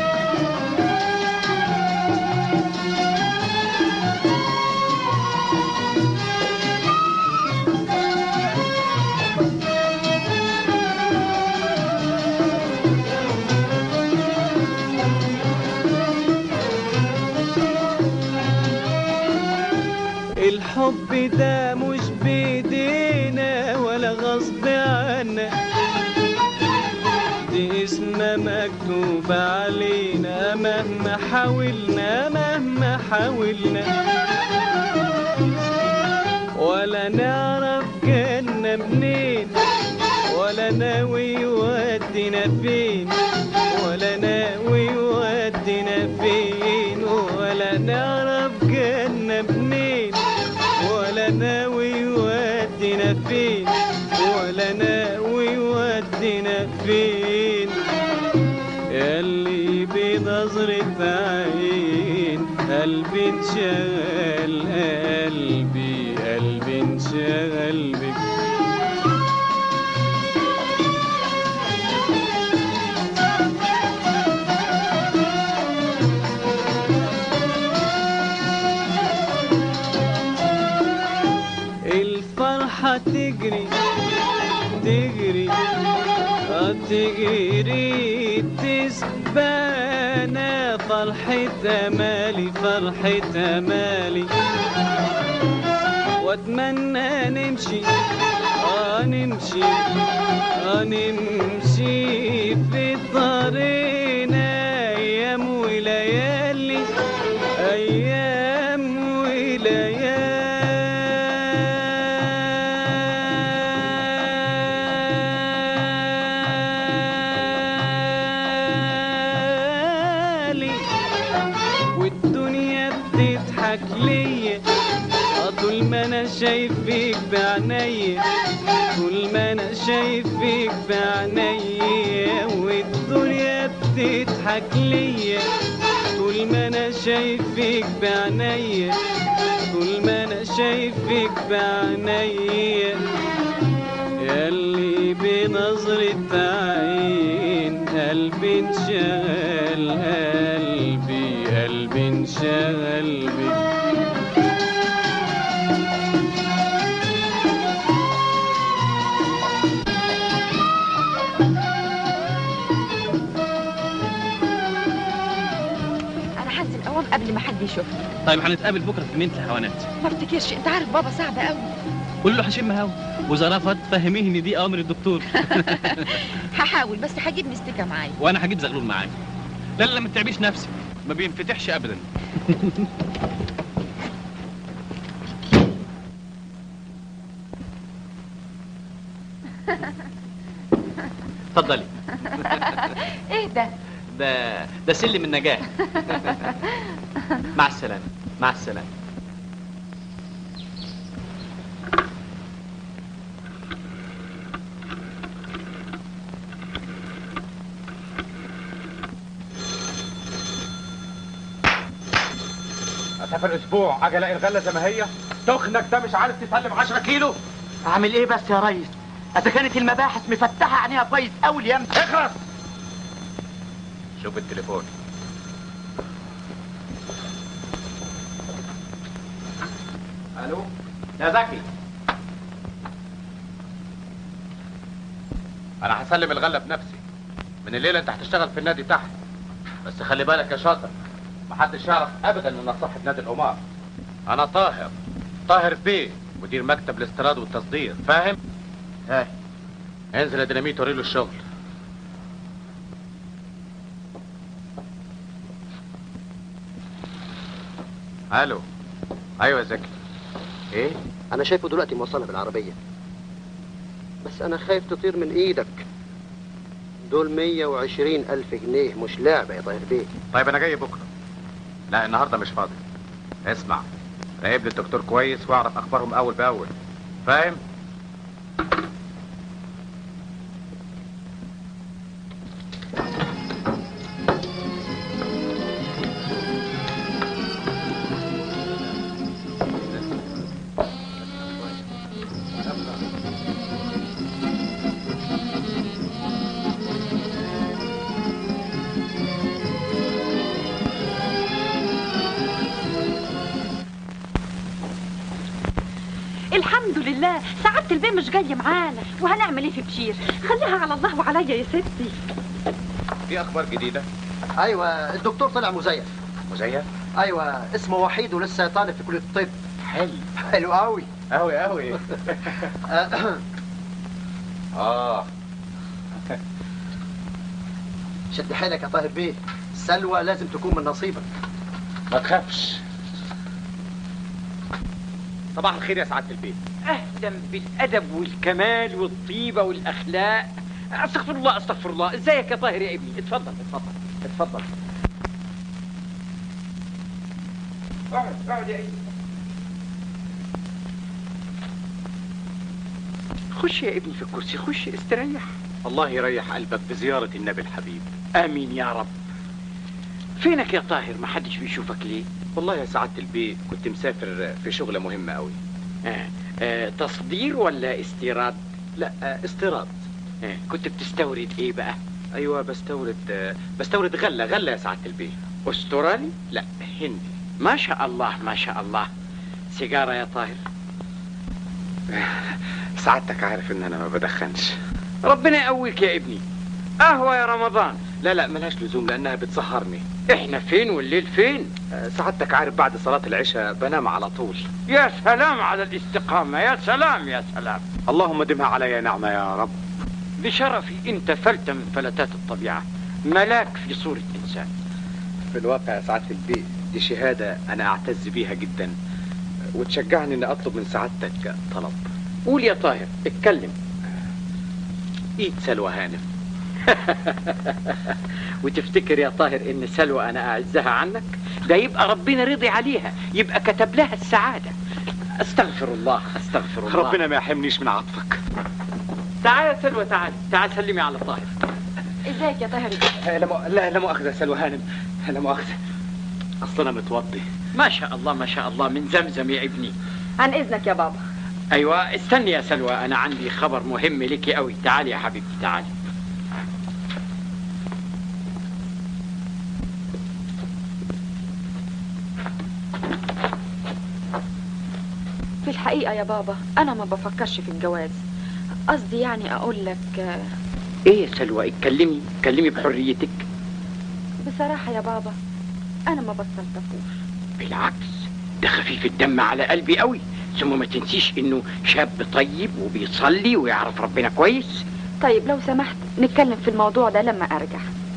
الحب ده مش بيدينا ولا غصب عنا، دي اسمها مكتوبة علينا مهما حاولنا ولا نعرف جنة منين ولا ناوي يودينا فين ولا ناوي يودينا فين ولا نعرف جنة منين ولا ناوي يودينا فين ولا ناوي يودينا فين. ياللي بنظرة عين قلبي انشغل قلبي انشغل بك. الفرحة تجري تسبانا فرحة أمالي واتمنى نمشي في طريقنا أيام وليالي والدنيا بتضحك ليا طول ما انا شايفك بعينيا طول ما انا شايفك بعينيا والدنيا بتضحك ليا طول ما انا شايفك بعينيا طول ما انا شايفك بعينيا. ياللي بنظرة عين قلبي انشغل قلبي انشغل بك. قبل ما حد يشوفني. طيب هنتقابل بكره في جنينه الحيوانات. ما افتكرش، انت عارف بابا صعب قوي. قول له هشم هوا واذا رفض فهميه ان دي اوامر الدكتور. هحاول بس هجيب مستكه معايا. وانا هجيب زغلول معايا. لا ما تتعبيش نفسك، ما بينفتحش ابدا. اتفضلي. ايه ده؟ ده سلم النجاة. مع السلامة مع السلامة. اسافر اسبوع اجي الاقي الغله زي ما هي؟ تخنك ده مش عارف تسلم 10 كيلو. اعمل ايه بس يا ريس؟ اذا كانت المباحث مفتحه عينيها كويس قوي اليوم. اخرس. شوف التليفون. الو يا زكي، انا هسلم الغله بنفسي. من الليله انت هتشتغل في النادي تحت، بس خلي بالك يا شاطر، محدش يعرف ابدا ان انا صاحب نادي القمار. انا طاهر بيه، مدير مكتب الاستيراد والتصدير، فاهم؟ ها، انزل يا ديناميت وريله الشغل. الو. ايوه يا زكي. ايه؟ انا شايفه دلوقتي موصلها بالعربيه، بس انا خايف تطير من ايدك. دول 120,000 جنيه مش لعبه يا طاهر بيه. طيب انا جاي بكره. لا النهارده مش فاضي. اسمع، راقب لي الدكتور كويس واعرف اخبارهم اول باول، فاهم؟ الحمد لله سعادة البيه مش جاي معانا، وهنعمل ايه في بشير؟ خليها على الله وعليا يا ستي. في اخبار جديده؟ ايوه الدكتور طلع مزيف. مزيف؟ ايوه اسمه وحيد ولسه طالب في كليه الطب. حلو قوي قوي شد حيلك يا طاهر بيه، سلوى لازم تكون من نصيبك. ما تخافش. صباح الخير يا سعاده البيت. اهلا بالادب والكمال والطيبه والاخلاق. استغفر الله استغفر الله. ازيك يا طاهر يا ابني؟ اتفضل اتفضل اتفضل. اقعد اقعد يا ابني. خش يا ابني في الكرسي، خش استريح. الله يريح قلبك بزياره النبي الحبيب. امين يا رب. فينك يا طاهر؟ ما حدش بيشوفك ليه؟ والله يا سعاده البيت كنت مسافر في شغله مهمه قوي. تصدير ولا استيراد؟ لا استيراد. كنت بتستورد ايه بقى؟ ايوه بستورد غله يا سعاده البيت. استرالي؟ لا هندي. ما شاء الله ما شاء الله. سيجاره يا طاهر؟ سعادتك عارف ان انا ما بدخنش. ربنا يقويك يا ابني. قهوه يا رمضان؟ لا ملهاش لزوم لانها بتسهرني. احنا فين والليل فين؟ سعادتك عارف بعد صلاة العشاء بنام على طول. يا سلام على الاستقامة، يا سلام يا سلام. اللهم دمها علي نعمة يا رب. بشرفي انت فلتة من فلتات الطبيعة، ملاك في صورة انسان. في الواقع يا سعادة البيت دي شهادة انا اعتز بيها جدا، وتشجعني اني اطلب من سعادتك طلب. قول يا طاهر، اتكلم. ايد سلوى هانم. وتفتكر يا طاهر ان سلوى انا اعزها عنك؟ ده يبقى ربنا رضي عليها، يبقى كتب لها السعادة. استغفر الله استغفر الله. ربنا ما يحرمنيش من عطفك. تعال يا سلوى، تعال سلمي على طاهر. ازيك يا طاهر؟ لا مؤاخذة يا سلوى هانم، لا مؤاخذة، اصل انا متوضي. ما شاء الله ما شاء الله، من زمزم يا ابني. عن اذنك يا بابا. ايوه استني يا سلوى، انا عندي خبر مهم ليكي قوي. تعالي يا حبيبتي تعالي. في الحقيقة يا بابا أنا ما بفكرش في الجواز. قصدي يعني أقول لك. إيه يا سلوى؟ اتكلمي بحريتك. بصراحة يا بابا أنا ما بستلطفوش. بالعكس ده خفيف الدم على قلبي قوي. ثم ما تنسيش إنه شاب طيب وبيصلي ويعرف ربنا كويس. طيب لو سمحت نتكلم في الموضوع ده لما أرجع.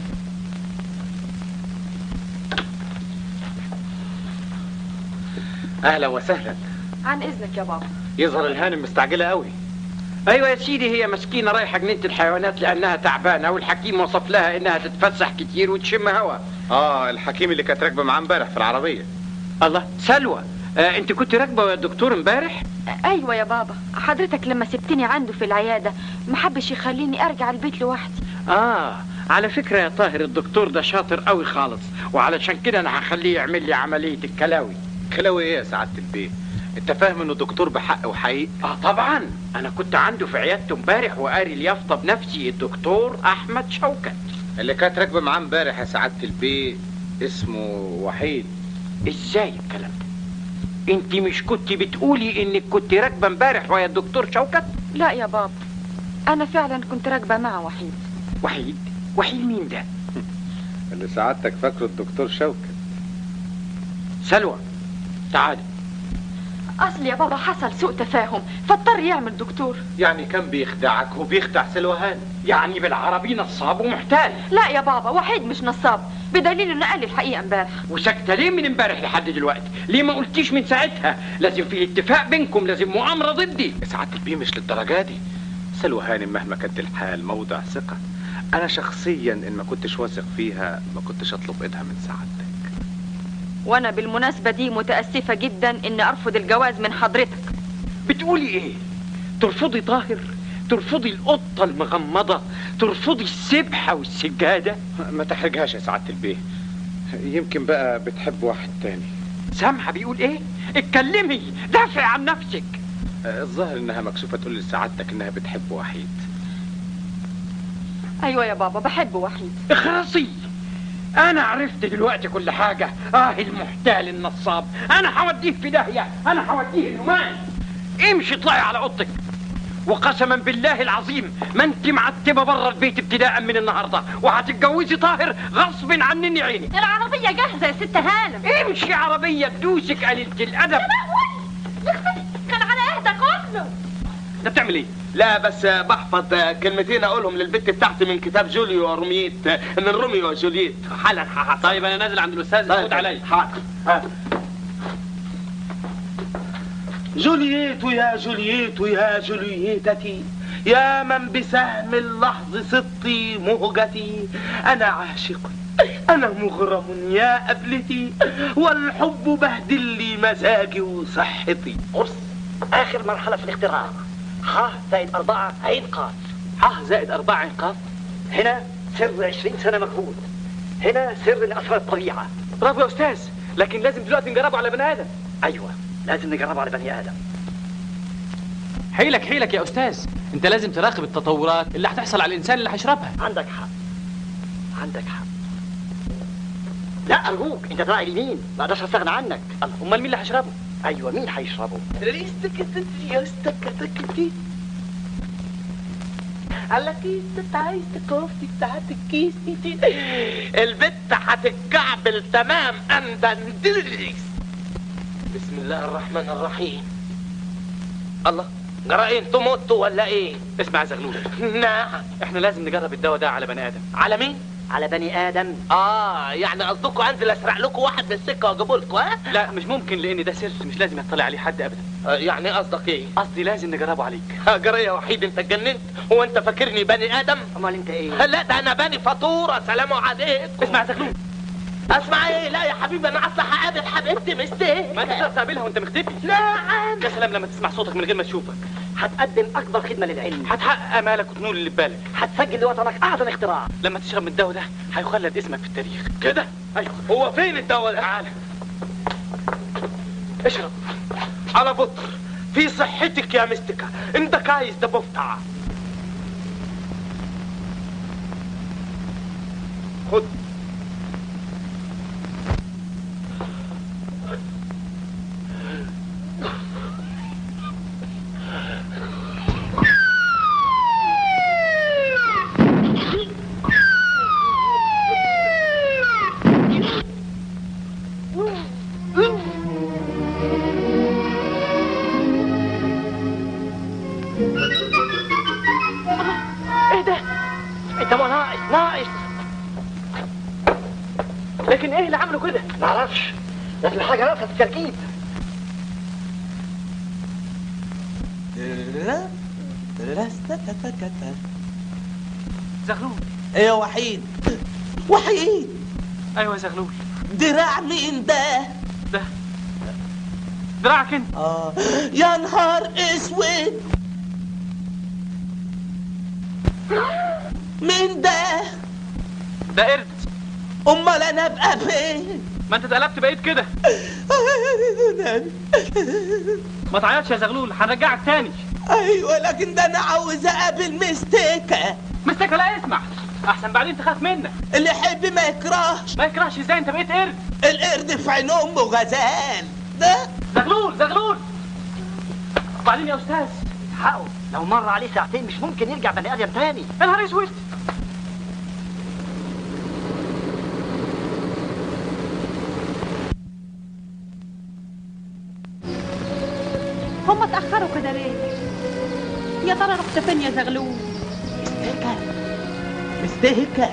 أهلا وسهلا. عن إذنك يا بابا. يظهر الهانم مستعجلة قوي. ايوه يا سيدي، هي مسكينه رايحه جنينه الحيوانات لانها تعبانه، والحكيم وصف لها انها تتفسح كتير وتشم هوا. الحكيم اللي كانت راكبه معاه امبارح في العربيه. الله، سلوى انت كنت راكبه يا دكتور امبارح؟ ايوه يا بابا، حضرتك لما سبتني عنده في العياده ما حبش يخليني ارجع البيت لوحدي. على فكره يا طاهر الدكتور ده شاطر قوي خالص، وعلشان كده انا هخليه يعمل لي عمليه الكلاوي. كلاوي ايه يا سعاده البيه؟ انت فاهم انه دكتور بحق وحقيقي؟ طبعا، انا كنت عنده في عيادته امبارح وقاري اليافطه بنفسي. الدكتور احمد شوكت اللي كانت راكبه معاه امبارح يا سعاده البيه اسمه وحيد. ازاي الكلام ده؟ انت مش كنت بتقولي انك كنت راكبه امبارح ويا الدكتور شوكت؟ لا يا بابا، انا فعلا كنت راكبه مع وحيد. وحيد مين ده؟ اللي سعادتك فاكره الدكتور شوكت. سلوى تعالي. اصل يا بابا حصل سوء تفاهم فاضطر يعمل دكتور. يعني كان بيخدعك وبيخدع سلوهان؟ يعني بالعربي نصاب ومحتال؟ لا يا بابا، وحيد مش نصاب، بدليل انه قال لي الحقيقه امبارح. وساكته ليه من امبارح لحد دلوقتي؟ ليه ما قلتيش من ساعتها؟ لازم في اتفاق بينكم، لازم مؤامره ضدي. سعادة البيه مش للدرجه دي. سلوى هانم مهما كانت الحال موضع ثقه. انا شخصيا ان ما كنتش واثق فيها ما كنتش اطلب ايدها من سعادتك. وانا بالمناسبه دي متاسفه جدا اني ارفض الجواز من حضرتك. بتقولي ايه؟ ترفضي طاهر؟ ترفضي القطه المغمضه؟ ترفضي السبحه والسجاده؟ ما تحرجهاش يا سعادة البيه، يمكن بقى بتحب واحد تاني. سامحه بيقول ايه؟ اتكلمي، دافعي عن نفسك. الظاهر انها مكسوفه تقول لسعادتك انها بتحب وحيد. ايوه يا بابا بحب وحيد. اخرسي، انا عرفت دلوقتي كل حاجه. المحتال النصاب، انا هوديه في داهيه، انا هوديه النمان. امشي اطلعي على اوضتك، وقسما بالله العظيم ما انت معتبه بره البيت ابتداء من النهارده، وهتتجوزي طاهر غصب عنني عيني. العربيه جاهزه يا ست هانم. امشي عربيه تدوسك قليله الادب. كان على اهدى كله. انت بتعمل ايه؟ لا بس بحفظ كلمتين اقولهم للبت بتاعتي من كتاب جوليو وروميت، من روميو وجولييت. حالا هحصل. طيب انا نازل عند الاستاذ، طيب فوت عليا. حاضر. جولييت يا جولييت يا جولييتتي، يا من بسهم اللحظ صدتي مهجتي، انا عاشق انا مغرم يا ابلتي، والحب بهدل لي مزاجي وصحتي. قرص اخر مرحله في الاختراع. ح زائد 4 عين قاف. ح زائد 4 عين قاف. هنا سر 20 سنه مجهود، هنا سر لاسرار الطبيعه. برافو يا استاذ، لكن لازم دلوقتي نجربه على بني ادم. ايوه لازم نجربه على بني ادم. حيلك يا استاذ، انت لازم تراقب التطورات اللي هتحصل على الانسان اللي هيشربها. عندك حق، عندك حق. لا ارجوك، انت تراعي اليمين، ما اقدرش استغنى عنك. امال مين اللي هيشربه؟ ايوه مين هيشربه؟ على كيس عايز كوفتي بتاعت الكيس دي، البت هتتكعبل تمام اندندريس. بسم الله الرحمن الرحيم. الله، جرى ايه؟ انتوا متوا ولا ايه؟ اسمع يا زغلول. نعم. احنا لازم نجرب الدواء ده على بني ادم. على مين؟ على بني ادم. يعني قصدكم انزل اسرق لكم واحد من السكه واجيبه لكم؟ لا مش ممكن، لان ده سر مش لازم يطلع عليه حد ابدا. يعني قصدك ايه؟ قصدي لازم نجربه عليك. جرى يا وحيد انت اتجننت؟ هو انت فاكرني بني ادم؟ امال انت ايه؟ لا ده انا بني فاتوره. سلام عليكم. اسمع يا زغلول. اسمع ايه؟ لا يا حبيبي انا اصلا هقابل حبيبتي مستهلكه. ما انت تقدر تقابلها وانت مختفي. نعم. يا سلام لما تسمع صوتك من غير ما تشوفك. هتقدم اكبر خدمه للعلم، هتحقق امالك وتنول اللي في بالك، هتسجل لوطنك اعظم اختراع. لما تشرب من الدواء ده هيخلد اسمك في التاريخ. كده؟ ايوه. هو فين الدواء ده؟ تعالى اشرب على بطر في صحتك يا مستكة. انت عايز ده بفتع. خد. ايه ده؟ انت ناقص. لكن ايه اللي عمله كده؟ معرفش، لكن حاجه ناقصه في التركيب. زغلول. ايه يا وحيد؟ وحيد. ايوه يا زغلول. دراع مين ده؟ ده دراعك انت. يا نهار اسود. مين ده؟ ده قرد. امال انا ابقى فين؟ ما انت اتقلبت بقيت كده. ما تعيطش يا زغلول، هنرجعك تاني. ايوه لكن ده انا عاوز اقابل مستيكة. مستيكة لا اسمع، احسن بعدين تخاف منك. اللي يحب ما يكرهش. ما يكرهش ازاي؟ انت بقيت قرد. القرد في عين امه غزال. ده زغلول. وبعدين يا استاذ حقه، لو مر عليه ساعتين مش ممكن يرجع بني ادم تاني. يا نهار اسود. هم اتأخروا كده ليه؟ يا ترى رحت فين يا زغلول؟ مستهكة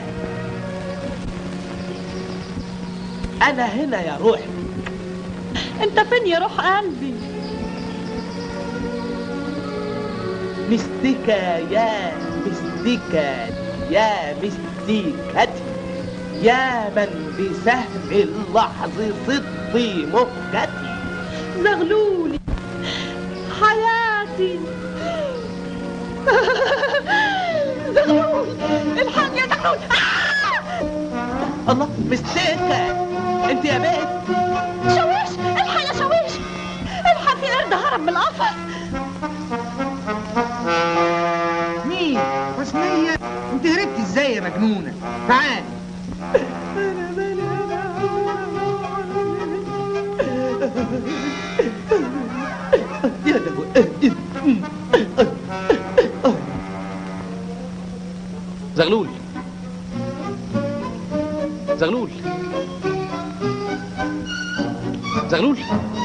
أنا هنا يا روحي. انت فين يا روح قلبي؟ مستكة يا مستكة يا مستكتي يا من بسهم اللحظ صدي مهجتي. زغلولي حياتي. زغلول الحق يا زغلول. الله مستكة انت يا بنت. شويش الحق يا شويش، الحق في قرد هرب من القفص. مين؟ حسنية؟ انت هربت ازاي يا مجنونة؟ تعال. يا لهوي. زغلول زغلول زغلول.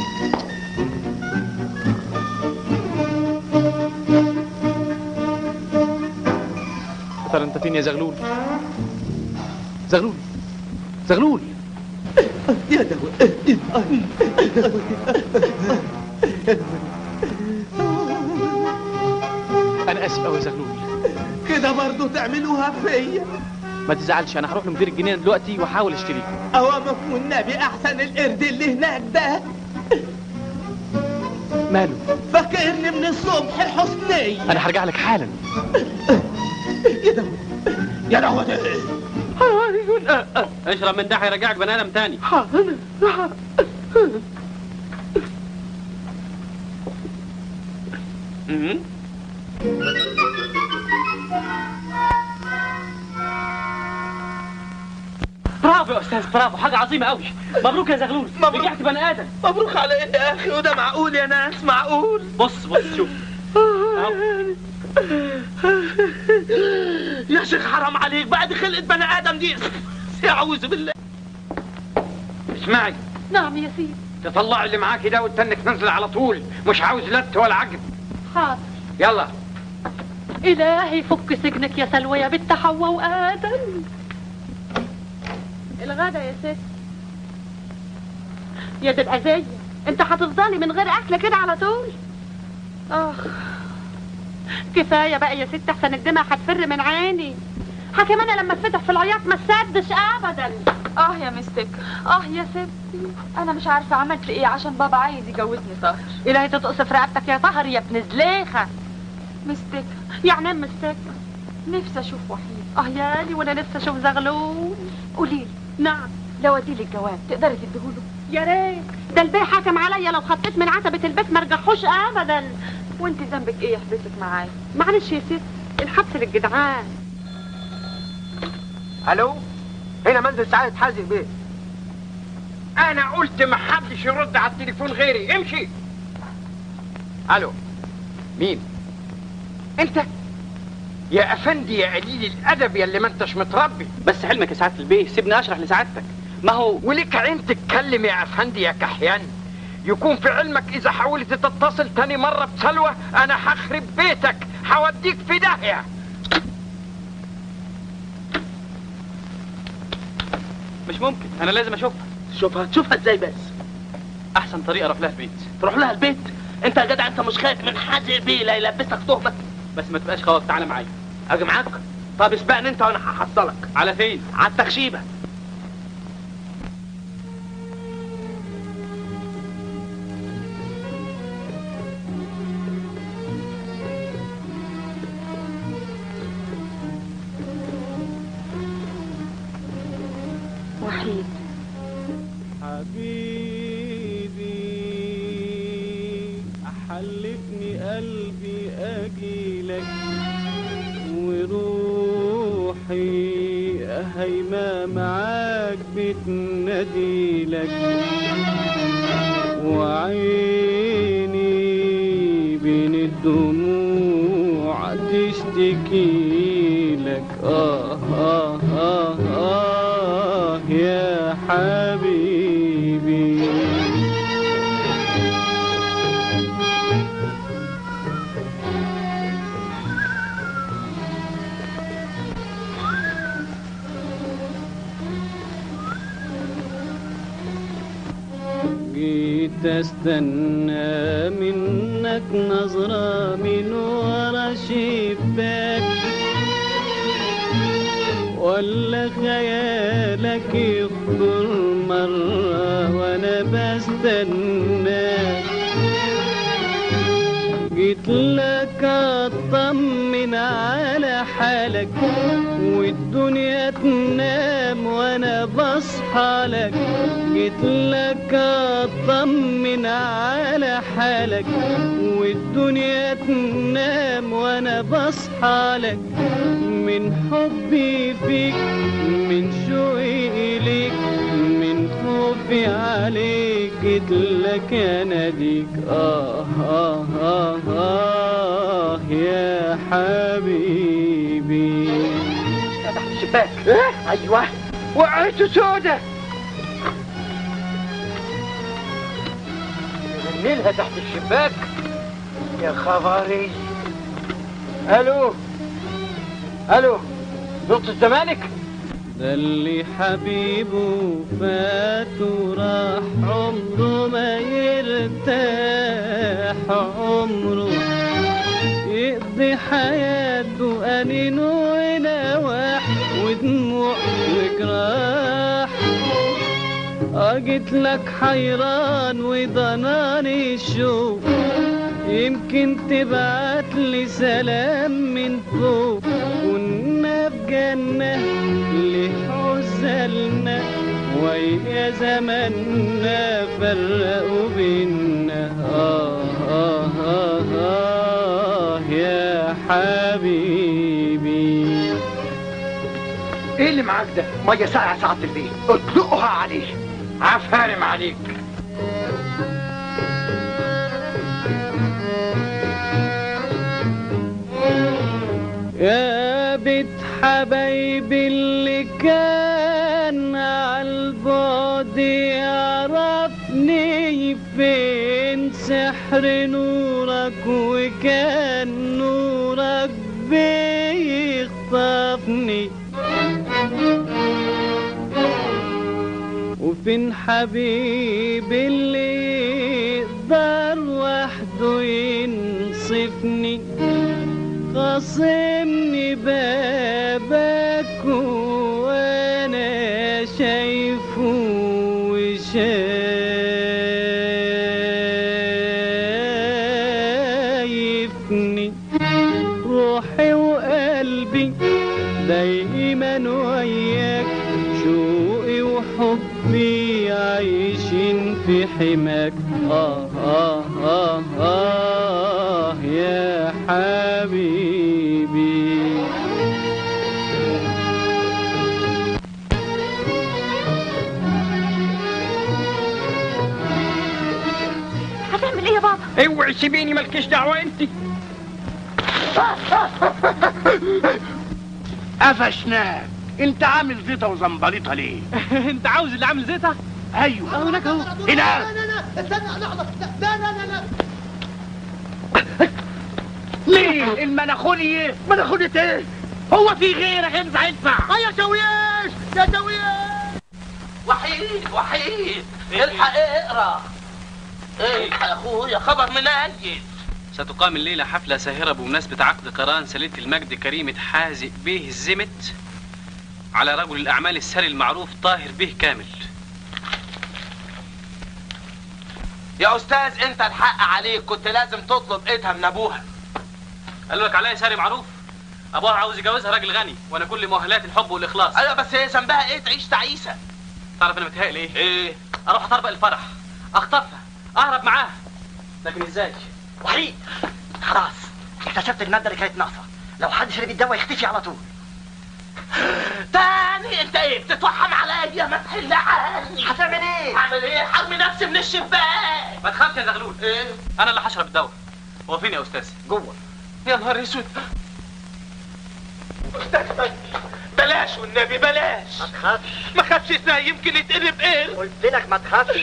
ترى انت فين يا زغلول؟ زغلول زغلول. يا لهوي. انا اسف قوي يا زغلول. كده برضو تعملوها فيا؟ ما تزعلش، انا هروح لمدير الجنينه دلوقتي واحاول اشتريك. اوامك والنبي احسن القرد اللي هناك ده. ماله؟ فاكرني من الصبح حسنية. انا هرجع لك حالا. يا لهوي يا لهوي. اشرب من ده هيرجعك بني ادم تاني. برافو يا استاذ، برافو، حاجه عظيمه قوي. مبروك يا زغلول، رجعت بني ادم. مبروك على ايه يا اخي؟ وده معقول يا ناس؟ معقول؟ بص شوف يا شيخ حرام عليك بقى، دي خلقة بني ادم دي. اعوذ بالله. اسمعي. نعم يا سيدي. تطلعي اللي معاكي ده وتنك تنزل على طول، مش عاوز لت ولا عجب. حاضر. يلا. إلهي فك سجنك يا سلوى يا بنت حواء وآدم. الغدا يا ست. يا دي الأذية، انت هتفضلي من غير أكل كده على طول؟ كفاية بقى يا ست، احسن الدمع هتفر من عيني. حكم انا لما اتفتح في العياط ما سدش ابدا. يا مستك، يا ستي، انا مش عارفه عملت ايه عشان بابا عايز يجوزني طاهر. الهي تتقصف رقبتك يا طاهر يا ابن زليخه. مستك يعني ايه مستك؟ نفسي اشوف وحيد. يالي وانا نفسي اشوف زغلول. قوليلي. نعم. لو اديلي الجواب تقدري تديهوله؟ يا ريت، ده البيه حكم عليا لو خطيت من عتبه البيت ما رجعهوش ابدا. وانت ذنبك ايه يحبسك معايا؟ معلش يا ست، الحبس للجدعان. الو، هنا منزل سعادة حازم بيه. انا قلت ما حدش يرد على التليفون غيري، امشي. الو، مين؟ انت؟ يا افندي يا قليل الادب يا اللي ما انتش متربي. بس حلمك يا سعاده البيه، سيبني اشرح لسعادتك. ما هو وليك عين تتكلم يا افندي يا كحيان. يكون في علمك اذا حاولت تتصل تاني مرة بسلوى انا هخرب بيتك، هوديك في داهية. مش ممكن، انا لازم اشوفها. تشوفها ازاي بس؟ احسن طريقه اروح لها البيت. تروح لها البيت؟ انت يا جدع انت مش خايف من حازم بيه لا يلبسك تهمه؟ بس ما تبقاش خواف، تعالى معايا. اجي معاك؟ طب اسبقني انت وانا هحصلك. على فين؟ على التخشيبه. وحيد حبيبي حلفني قلبي اجيلك وروحي هيما معاك بتناديلك وعيني بين الدموع تشتكيلك يا حبيبي جيت استنى منك نظرة من ورا شباك، ولا خيالك يخطر مرة وانا بستناك. جيت لك اطمن على حالك والدنيا تنام وانا بصحى لك. جيت لك اطمن على حالك والدنيا تنام وانا بصحى لك. من حبي فيك، من شوقي اليك، من خوفي عليك، جيت لك اناديك. يا حبيبي. تحت الشباك. ايوه وقعت سودة. نلها تحت الشباك. يا خبري. الو الو، نقطة الزمالك. ده اللي حبيبه فات وراح عمره ما يرتاح، عمره يقضي حياته أنين ونواح ودموع وجراح. جيت لك حيران وضناني الشوق، يمكن تبعت لي سلام من فوق. كنا في جنة ليه عزلنا، ويا زماننا فرقوا بينا. يا حبيبي. ايه اللي معاك ده؟ ميه ساقعه يا سعاده البيه، اطلقها عليه. عفارم عليك. يا بيت حبايبي اللي كان عالبعد يعرفني فين سحر نورك، وكان نورك بيخطفني. وفين حبيبي اللي يقدر وحده ينصفني، خاصمني بابك وانا شايفه وشايفني. روحي وقلبي دايما وياك، شوقي وحبي عايشين في حماك. يا حبيبي. هتعمل ايه يا بابا؟ اوعي سيبيني، مالكيش دعوه انت. قفشناك. انت عامل زيطه وزنبليطه ليه؟ انت عاوز اللي عامل زيطه؟ ايوه هناك اهو. هنا. لا استنى لحظة. لا ليه؟ المناخولي. مناخولي ايه؟ هو في غيرك انت هيدفع؟ يا شويش يا شويش. وحيد الحق اقرا. الحق يا اخويا، خبر منجد. ستقام الليلة حفلة ساهرة بمناسبة عقد قران سلية المجد كريمة حازق بيه الزمت على رجل الأعمال السري المعروف طاهر بيه كامل. يا استاذ انت الحق عليك، كنت لازم تطلب ايدها من ابوها. قالوا لك عليا ساري معروف؟ ابوها عاوز يجوزها راجل غني وانا كل مؤهلات الحب والاخلاص. ايوه بس هي ذنبها ايه تعيش تعيسه؟ تعرف انا متهيألي ايه؟ ايه؟ اروح اطربق الفرح، اخطفها، اهرب معاها. لكن ازاي؟ وحيد خلاص اكتشفت الماده اللي كانت ناقصه. لو حد شرب الدواء يختفي على طول. تاني انت ايه بتتوحم عليا؟ ما تحل عني. هتعمل ايه؟ هعمل ايه؟ حرمي نفسي من الشباك. ما تخافش يا زغلول. ايه؟ انا اللي هشرب الدواء. هو فين يا استاذ؟ جوه. يا نهار اسود. بلاش والنبي بلاش. ما تخافش. ما خافش ازاي؟ يمكن يتقلب ايه؟ قلت لك ما تخافش.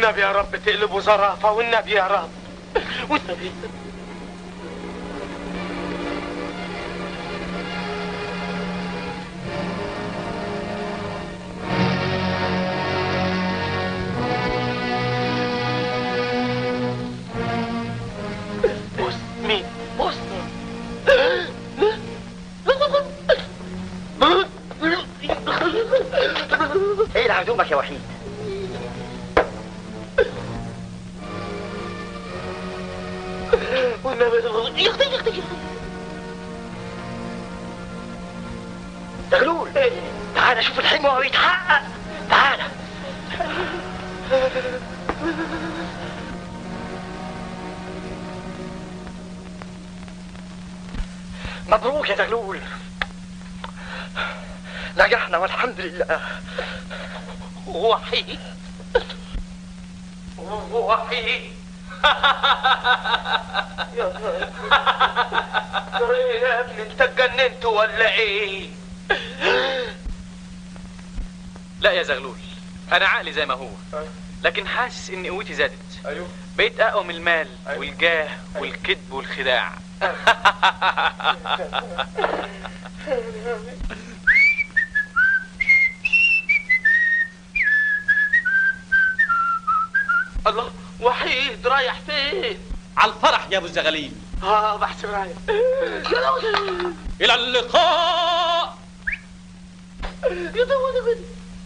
والنبي يا رب تقلبوا زرافة، والنبي يا رب، والنبي. بص مين؟ بص ايه اللي عزومك يا وحيد؟ والنبي يخطي زغلول، تعال شوف الحلم وهو يتحقق. تعال. مبروك يا زغلول، نجحنا والحمد لله. وحيد وحيد يا ابني انت اتجننت ولا ايه؟ لا يا زغلول، انا عقلي زي ما هو، لكن حاسس ان قوتي زادت. ايوه، بقيت اقوى من المال والجاه والكذب والخداع. الله، وحيد رايح فين؟ على الفرح يا ابو الزغاليل. بحسب رايح. الى اللقاء. يا دوي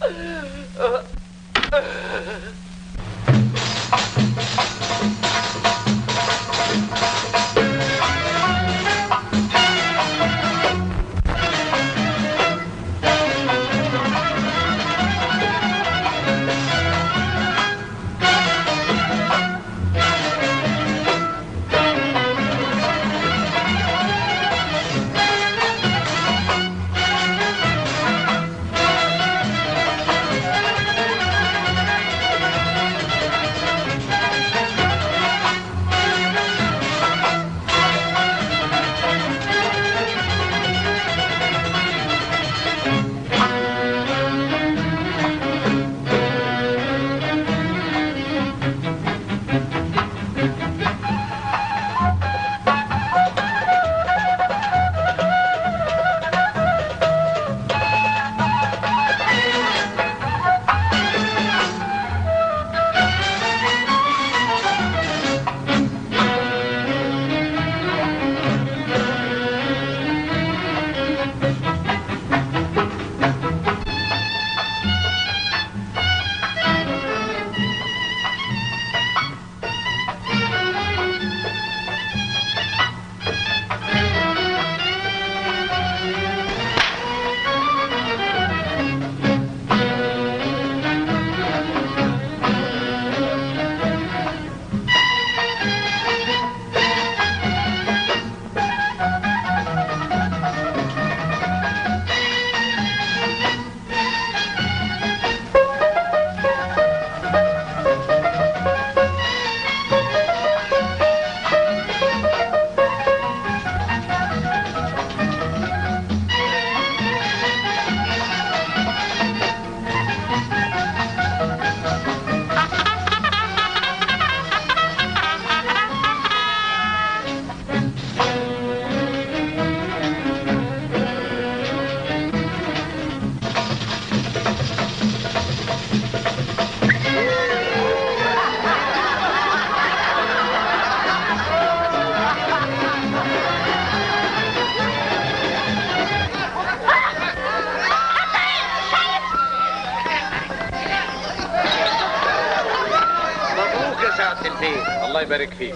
الله يبارك فيك.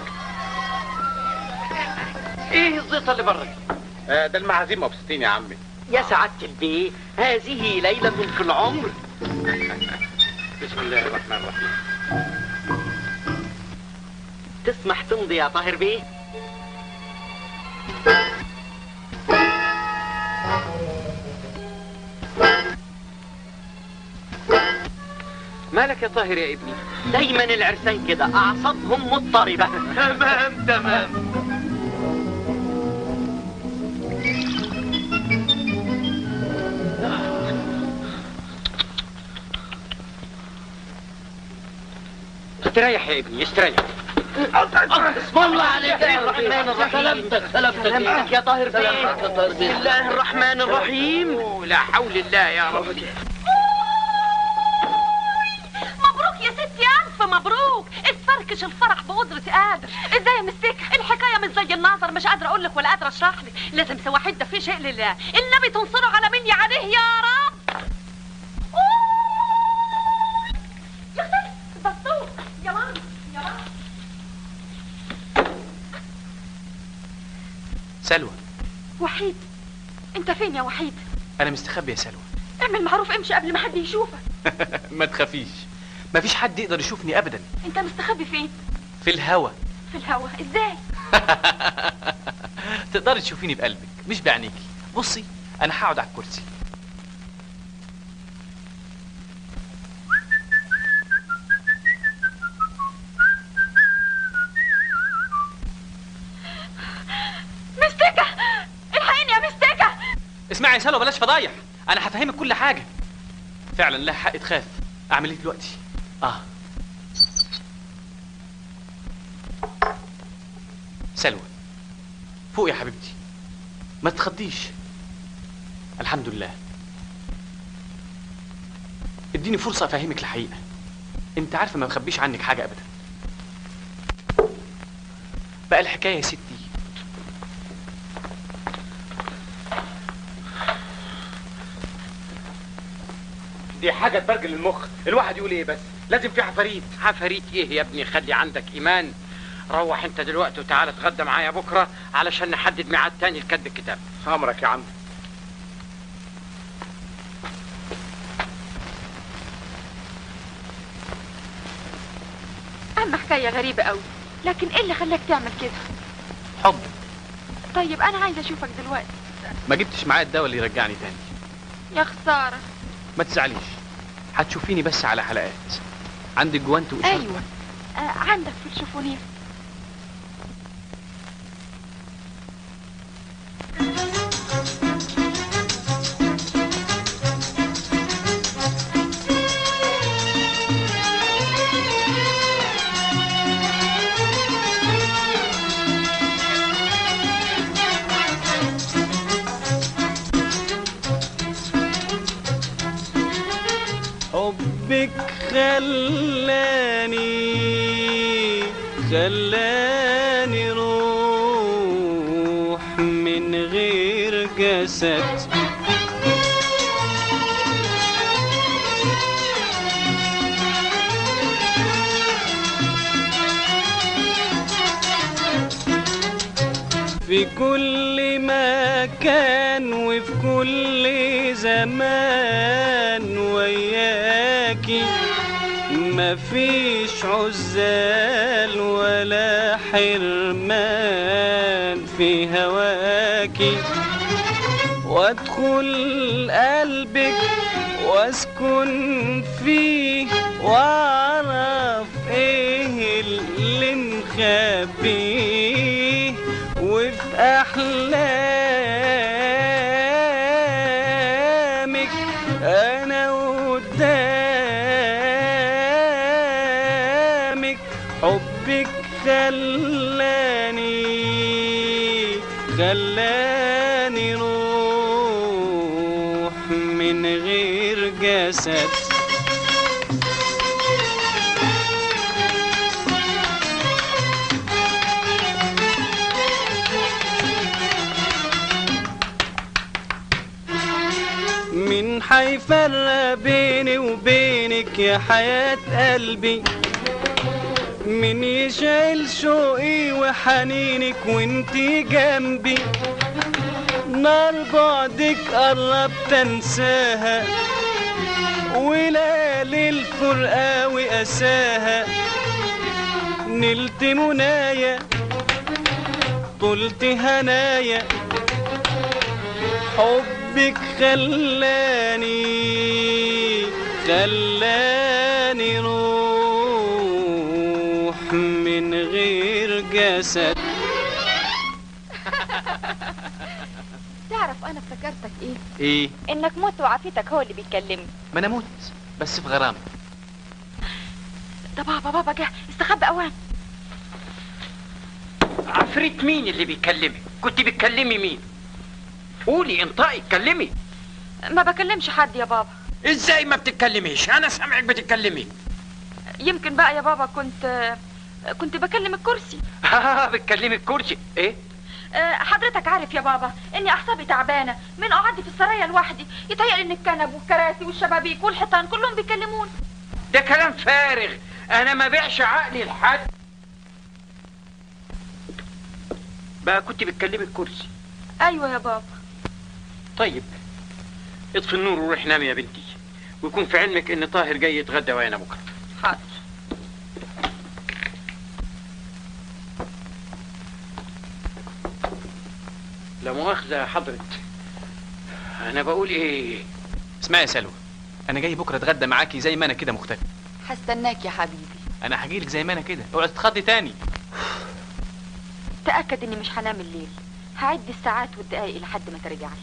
ايه الزيطه اللي برا؟ ده المعازيم مبسوطين يا عمي. يا سعادة البيه، هذه ليلة في العمر. بسم الله الرحمن الرحيم. تسمح تمضي يا طاهر بيه؟ مالك يا طاهر يا ابني؟ دايما العرسان كده اعصابهم مضطربة. تمام. تريح يا ابني استريح. اسم الله عليك يا الرحمن الرحيم. سلامتك يا طاهر بيه. بسم الله الرحمن الرحيم. لا حول الله يا رب. مبروك يا ستي، ألف مبروك. اتفركش الفرح بقدرة قادر. ازاي يا مستك؟ الحكاية مش زي الناظر، مش قادرة أقول لك ولا قادرة أشرح لك. لازم سواحد ده في شيء لله. النبي تنصره على من يعليه يا رب. يا أختي دستور يا ماما يا ماما. سلوى. وحيد، أنت فين يا وحيد؟ أنا مستخبي يا سلوى. اعمل معروف، امشي قبل ما حد يشوفك. ما تخافيش، مفيش حد يقدر يشوفني أبدا. أنت مستخبي فين؟ في الهوا. في الهوا؟ ازاي؟ تقدري تشوفيني بقلبك مش بعينيكي. بصي أنا هقعد على الكرسي. مستكة، الحقيني يا مستكة. اسمعي يا سلوى، بلاش فضايح، أنا هفهمك كل حاجة. فعلا لها حق تخاف. أعمل إيه دلوقتي؟ سلوى فوق يا حبيبتي، ما تتخضيش. الحمد لله. اديني فرصة افهمك الحقيقة. انت عارفة ما بخبيش عنك حاجة ابدا. بقى الحكاية يا ستي، دي حاجة تبرجل المخ. الواحد يقول ايه بس؟ لازم في عفاريت. عفاريت ايه يا ابني؟ خلي عندك ايمان. روح انت دلوقتي وتعالى اتغدى معايا بكره علشان نحدد ميعاد تاني لكتب الكتاب. امرك يا عم. اما حكايه غريبه قوي، لكن ايه اللي خلاك تعمل كده؟ حب. طيب انا عايزه اشوفك دلوقتي. ما جبتش معايا الدواء اللي يرجعني تاني. يا خساره. ما تزعليش، هتشوفيني بس على حلقات. عندك جوانت وإشارة؟ ايوه عندك في الشوفونير. حبك خلاني روح من غير جسد. في كل مكان وفي كل زمان وياكي، مفيش عزال ولا حرمان في هواكي. وادخل قلبك واسكن فيه واعرف ايه اللي مخبيه. وفي احلامك انا قدامك. حبك خلاني روح من غير جسد. مين حيفرق بيني وبينك يا حياة قلبي؟ مين يشعل شوقي وحنينك وانتي جنبي؟ نار بعدك قربت انساها وليالي الفرقة وقساها. نلت منايا طلت هنايا. حبك خلاني روح من غير جسد. تعرف انا افتكرتك ايه؟ ايه؟ انك مت وعافيتك هو اللي بيتكلمني. ما انا موت بس في غرام. ده بابا جه، استخبى اوان. عفريت مين اللي بيكلمك؟ كنت بتكلمي مين؟ قولي، انطقي، اتكلمي. ما بكلمش حد يا بابا. ازاي ما بتتكلميش؟ انا سامعك بتتكلمي. يمكن بقى يا بابا كنت بكلم الكرسي. بتكلمي الكرسي؟ ايه؟ حضرتك عارف يا بابا اني اعصابي تعبانه من قعدي في السرايا لوحدي، يتهيألي ان الكنب والكراسي والشبابيك والحيطان كلهم بيكلموني. ده كلام فارغ، انا ما بيعش عقلي لحد. بقى كنت بتكلمي الكرسي؟ ايوه يا بابا. طيب اطفي النور وروح نامي يا بنتي، ويكون في علمك ان طاهر جاي يتغدى ويانا بكره. حاضر. لا مؤاخذة يا حضرة، أنا بقول إيه؟ اسمعي يا سلوى، أنا جاي بكرة أتغدى معاكي زي ما أنا كده مختفي. هستناك يا حبيبي. أنا هجيلك زي ما أنا كده، اوعي تتخضي تاني. تأكد إني مش هنام الليل، هعد الساعات والدقايق لحد ما ترجع لي.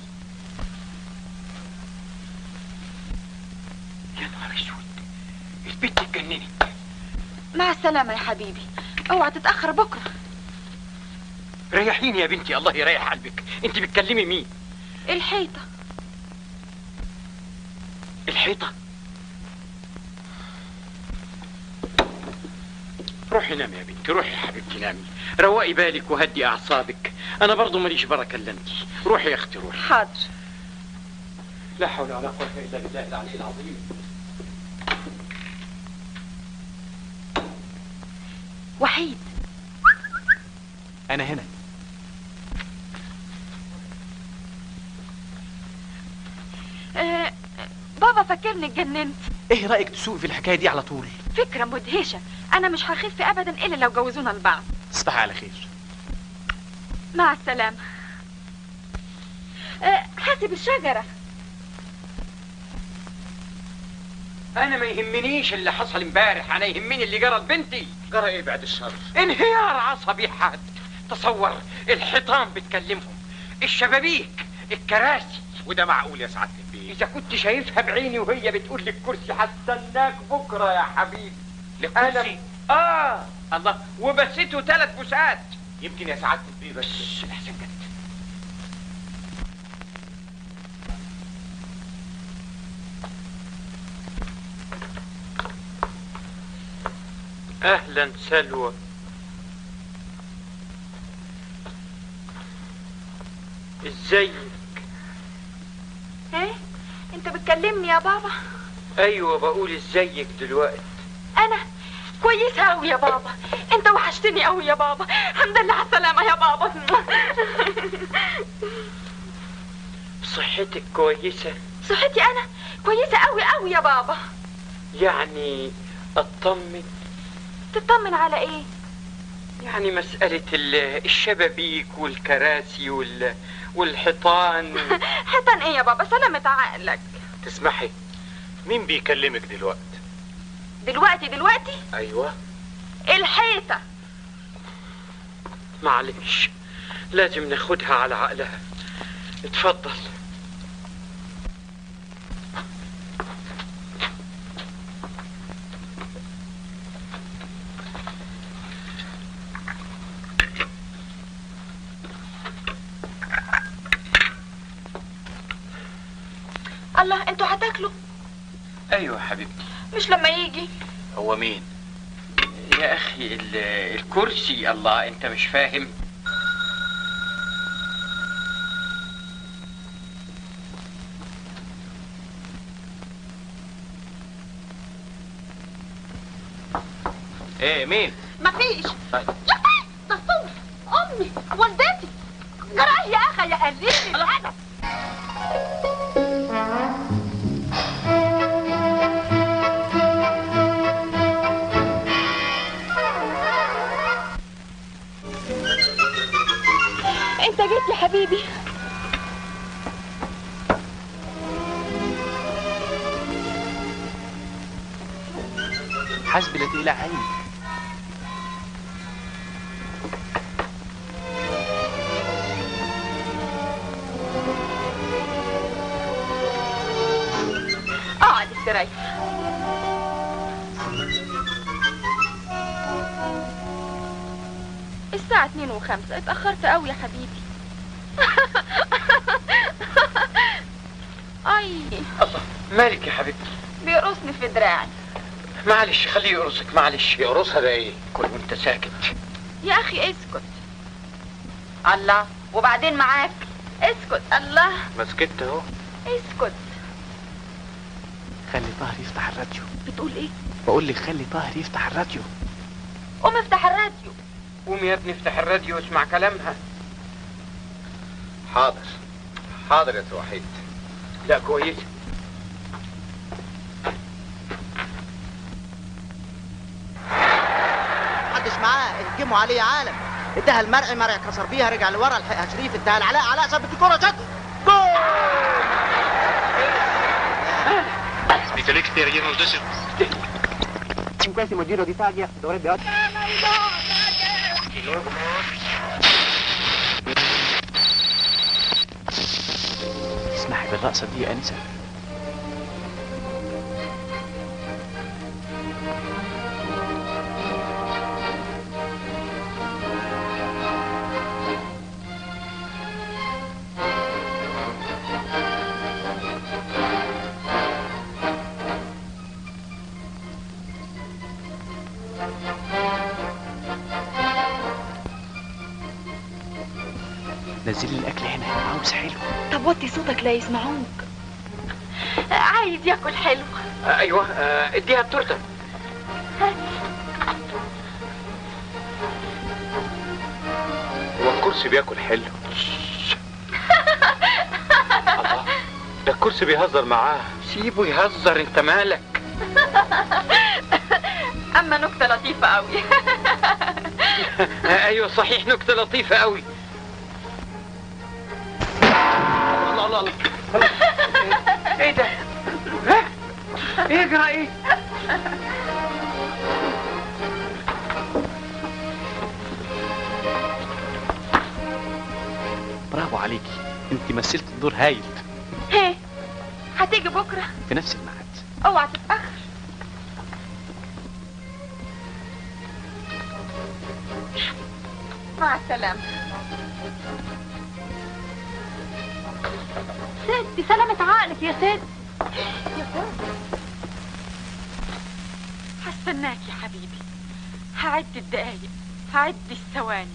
يا نهار اسود، البنت اتجننت. مع السلامة يا حبيبي، اوعى تتأخر بكرة. ريحيني يا بنتي، الله يريح قلبك. انت بتكلمي مين؟ الحيطة. الحيطة؟ روحي نامي يا بنتي، روحي يا حبيبتي نامي، روقي بالك وهدي اعصابك. انا برضو ماليش بركة الا انت. روحي يا اختي روحي. حاضر. لا حول ولا قوة الا بالله العلي العظيم. وحيد، أنا هنا. بابا فكرني اتجننت. إيه رأيك تسوق في الحكاية دي على طول؟ فكرة مدهشة، أنا مش هخف أبدا إلا لو جوزونا لبعض. تصبحي على خير. مع السلامة. حاسب الشجرة. أنا ما يهمنيش اللي حصل امبارح، أنا يهمني اللي جرى لبنتي. جرى إيه بعد الشر؟ انهيار عصبي حاد. تصور، الحيطان بتكلمهم، الشبابيك، الكراسي. وده معقول يا سعادة البيه؟ إذا كنت شايفها بعيني وهي بتقول لي الكرسي هستناك بكرة يا حبيبي. الكرسي؟ الله، وبسيته 3 بوسات. يمكن يا سعادة البيه بس الأحسن جد. أهلا سلوى. ازيك؟ ايه؟ انت بتكلمني يا بابا؟ ايوه بقول ازيك دلوقتي. انا كويسه قوي يا بابا، انت وحشتني قوي يا بابا. الحمد لله على السلامه يا بابا. صحتك كويسه؟ صحتي انا كويسه قوي قوي يا بابا. يعني اطمن؟ تطمن على ايه؟ يعني مسألة الشبابيك والكراسي والحيطان. حيطان ايه يا بابا؟ سلامة عقلك. تسمحي، مين بيكلمك دلوقتي؟ دلوقتي؟ ايوه الحيطة. معلش، لازم ناخدها على عقلها. اتفضل. الله، انتوا هتاكلوا؟ ايوه حبيبتي. مش لما يجي؟ هو مين؟ يا اخي الكرسي. الله، انت مش فاهم. ايه مين؟ مفيش. يا اخي ده الصوت. امي، والدتي. جرى يا اخي يا قليل الادب. انت جيت يا حبيبي. حسبي لا تقلق عيني. اقعد استريح. الساعة 2:05. اتأخرت قوي يا حبيبي. اي الله، مالك يا حبيبتي؟ بيقرصني في دراعي. معلش خليه يقرصك، معلش. يقرصها ده ايه؟ كل وانت ساكت. يا اخي اسكت. الله، وبعدين معاك. اسكت. الله، ما سكت اهو. اسكت. خلي طاهر يفتح الراديو. بتقول ايه؟ بقول لك خلي طاهر يفتح الراديو. قوم افتح الراديو. قوم يا ابني افتح الراديو واسمع كلامها. حاضر حاضر يا توحيد. لا كويس. محدش معاه، اهجموا عليه يا عالم. اداها المرعي، مرعي كسر بيها، رجع لورا، لحقها شريف، اداها العلاء، علاء ثبت الكرة، شاط جول. Dice l'extérieur au dessus. 50° Giro d'Italia dovrebbe oggi. اسمعي بالرقصة دي يا أنسة. نزلي الأكل هنا، عاوز حلو. طب وطي صوتك لا يسمعوك. عايز ياكل حلو. ايوه، اديها التورته. هو الكرسي بياكل حلو؟ الله، ده الكرسي بيهزر معاه. سيبه يهزر، انت مالك؟ اما نكتة لطيفة قوي. ايوه صحيح، نكتة لطيفة قوي. الله الله الله. ايه ده؟ ايه جرى ايه؟ برافو عليكي، انت مثلت الدور هايل. ايه؟ هتيجي بكرة؟ في نفس الميعاد. اوعى تتأخر. مع السلامة. ستي سلامة عقلك يا ست. هستناك يا حبيبي. هعد الدقايق، هعد الثواني.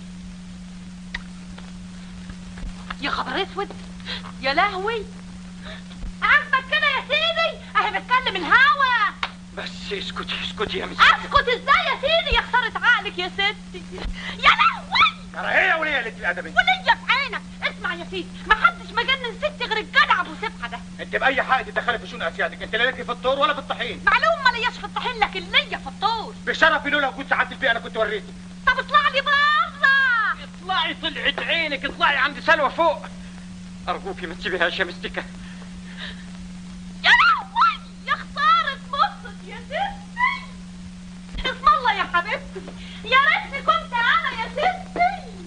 يا خبر اسود، يا لهوي. عاجبك كده يا سيدي؟ اهي بتكلم الهوا. بس اسكتي اسكتي يا مسكين. اسكت ازاي يا سيدي؟ يا خسارة عقلك يا ستي. يا لهوي. ترى ايه يا وليه قلة الادب انت؟ وليا في عينك. اسمع يا سيدي، محدش مجنن ستي غير الجدع ابو سبحه ده. انت باي حق تدخلي في شؤون اسيادك؟ انت لا ليكي في الطور ولا في الطحين. معلوم ما لياش في الطحين، لكن ليا في الطور. بشرفي لولا وجود سعادة البيئة انا كنت وريتك. طب اطلع لي بره. اطلعي، طلعت عينك، اطلعي عند سلوى فوق. ارجوكي ما تسيبيهاش يا مستكة. يا لهوي، يا خسارة مصك يا ستي. اسم الله يا حبيبتي، يا ريتني كنت انا يا ستي.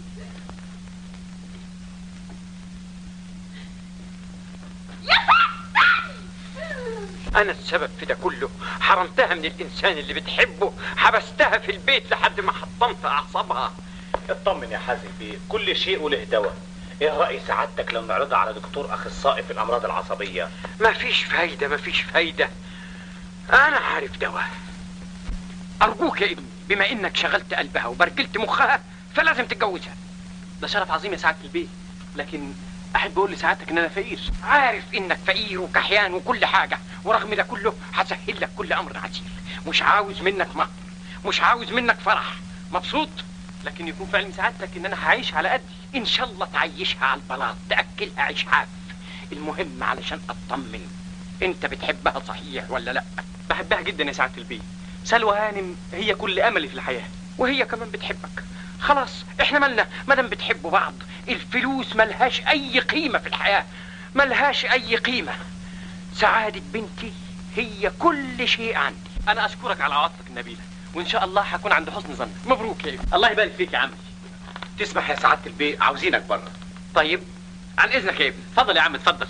يا ستي، انا السبب في ده كله. حرمتها من الانسان اللي بتحبه، حبستها في البيت لحد ما حطمت اعصابها. اطمن يا حازم بيه، كل شيء وله دواء. ايه رأي سعادتك لو نعرضها على دكتور اخصائي في الامراض العصبية؟ مفيش فايدة، مفيش فايدة. انا عارف دواء. ارجوك يا ابني، بما انك شغلت قلبها وبرجلت مخها فلازم تتجوزها. ده شرف عظيم يا سعادة البيه، لكن احب اقول لسعادتك ان انا فقير. عارف انك فقير وكحيان وكل حاجة، ورغم ده كله هسهل لك كل امر عسير. مش عاوز منك مهر، مش عاوز منك فرح. مبسوط؟ لكن يكون في علم سعادتك ان انا هعيش على قدي. ان شاء الله تعيشها على البلاط، تاكلها عيش حاف. المهم علشان اطمن، انت بتحبها صحيح ولا لا؟ بحبها جدا يا سعادة البيه. سلوى هانم هي كل املي في الحياة. وهي كمان بتحبك. خلاص احنا مالنا، مادام بتحبوا بعض. الفلوس ملهاش اي قيمة في الحياة، ملهاش اي قيمة. سعادة بنتي هي كل شيء عندي. انا اشكرك على عواطفك النبيلة، وان شاء الله هكون عند حسن ظنك. مبروك يا ابني. الله يبارك فيك يا عمي. تسمح يا سعادة البيه، عاوزينك بره. طيب عن اذنك يا ابني. اتفضل يا عم، اتفضل.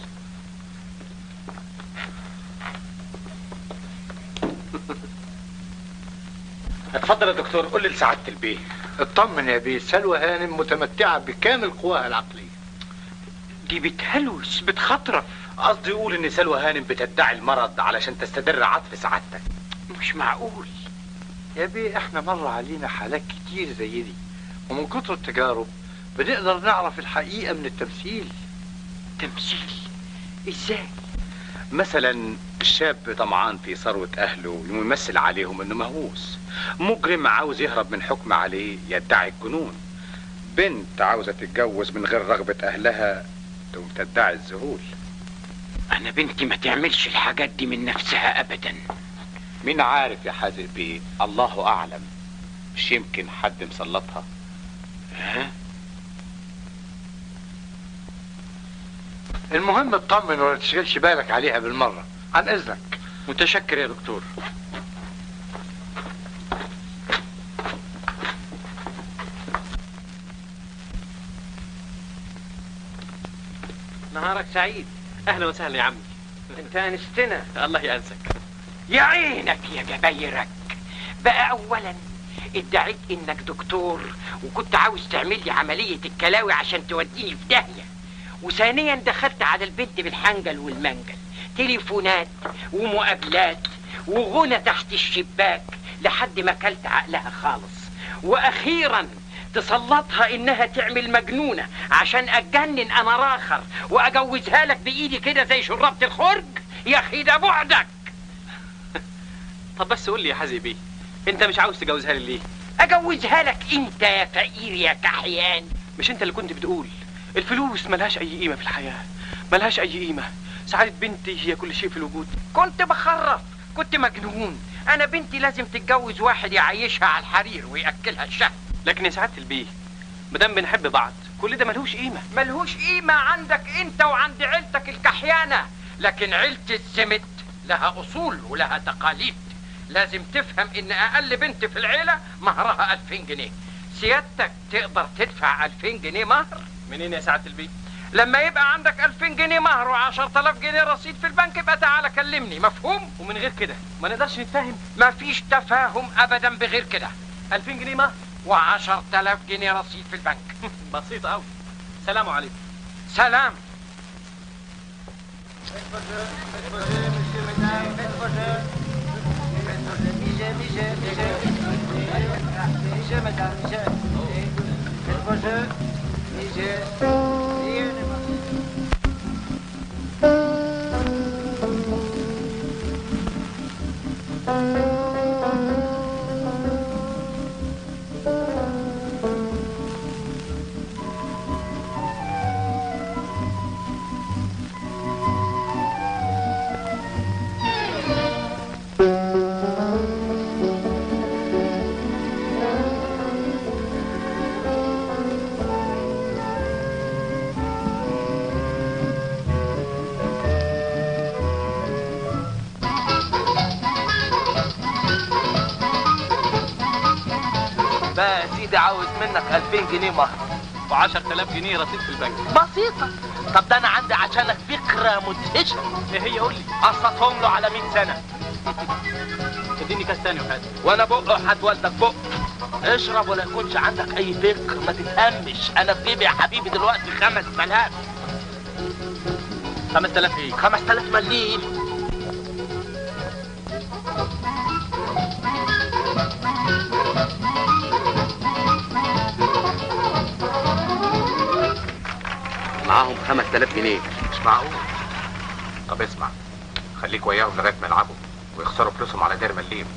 اتفضل يا دكتور، قول لي لسعادة البيه. اطمن يا بيه، سلوى هانم متمتعة بكامل قواها العقلية. دي بتهلوس بتخطرف. قصدي يقول ان سلوى هانم بتدعي المرض علشان تستدر عطف سعادتك. مش معقول يا بيه، احنا مر علينا حالات كتير زي دي، ومن كتر التجارب بنقدر نعرف الحقيقة من التمثيل. تمثيل؟ ازاي؟ مثلا الشاب طمعان في ثروة اهله يمثل عليهم انه مهووس. مجرم عاوز يهرب من حكم عليه يدعي الجنون. بنت عاوزة تتجوز من غير رغبة اهلها تقوم تدعي الذهول. انا بنتي ما تعملش الحاجات دي من نفسها ابدا. مين عارف يا حازق بيه، الله اعلم، مش يمكن حد مسلطها. ها؟ المهم اطمن ولا تشغلش بالك عليها بالمرة، عن اذنك. متشكر يا دكتور. نهارك سعيد. اهلا وسهلا يا عمي. انت انستنا. الله يأنسك. يا عينك يا جبايرك. بقى اولا ادعيت انك دكتور وكنت عاوز تعمل لي عملية الكلاوي عشان توديني في داهية، وثانيا دخلت على البنت بالحنجل والمنجل، تليفونات ومقابلات وغنى تحت الشباك لحد ما كلت عقلها خالص، واخيرا تسلطها انها تعمل مجنونة عشان اتجنن انا راخر واجوزها لك بايدي كده زي شرابة الخرج. يا اخي ده بعدك. طب بس قول لي يا حازق بيه، انت مش عاوز تجوزها لي ليه؟ اجوزها لك انت يا فقير يا كحيان. مش انت اللي كنت بتقول الفلوس ملهاش اي قيمة في الحياة، ملهاش اي قيمة، سعادة بنتي هي كل شيء في الوجود. كنت بخرف، كنت مجنون. انا بنتي لازم تتجوز واحد يعيشها على الحرير ويأكلها الشهد. لكن يا سعادة البيه، مادام بنحب بعض كل ده ملهوش قيمة. ملهوش قيمة عندك انت وعند عيلتك الكحيانة، لكن عيلة الزمت لها اصول ولها تقاليد. لازم تفهم ان اقل بنت في العيلة مهرها 2000 جنيه. سيادتك تقدر تدفع 2000 جنيه مهر؟ منين يا سعادة البيه؟ لما يبقى عندك 2000 جنيه مهر و10000 جنيه رصيد في البنك يبقى تعالى كلمني، مفهوم؟ ومن غير كده ما نقدرش نتفاهم. مفيش تفاهم ابدا بغير كده. 2000 جنيه مهر و10000 جنيه رصيد في البنك. بسيطة قوي. سلام عليكم. سلام. بقى يا سيدي عاوز منك 2000 جنيه مهر و10000 جنيه رصيد في البنك. بسيطة. طب ده انا عندي عشانك فكرة مدهشة. ايه هي؟ قول لي. قسطهم له على 100 سنة. اديني كاس تاني وحد. وانا بق حد والدك بق. اشرب ولا يكونش عندك اي فكر، ما تتهمش. انا في جيبي يا حبيبي دلوقتي 5000. 5000 ايه؟ 5000 مليم. معاهم 5000 جنيه. مش معقول. طب اسمع، خليك وياهم لغايه ما يلعبوا ويخسروا فلوسهم على دير مليم.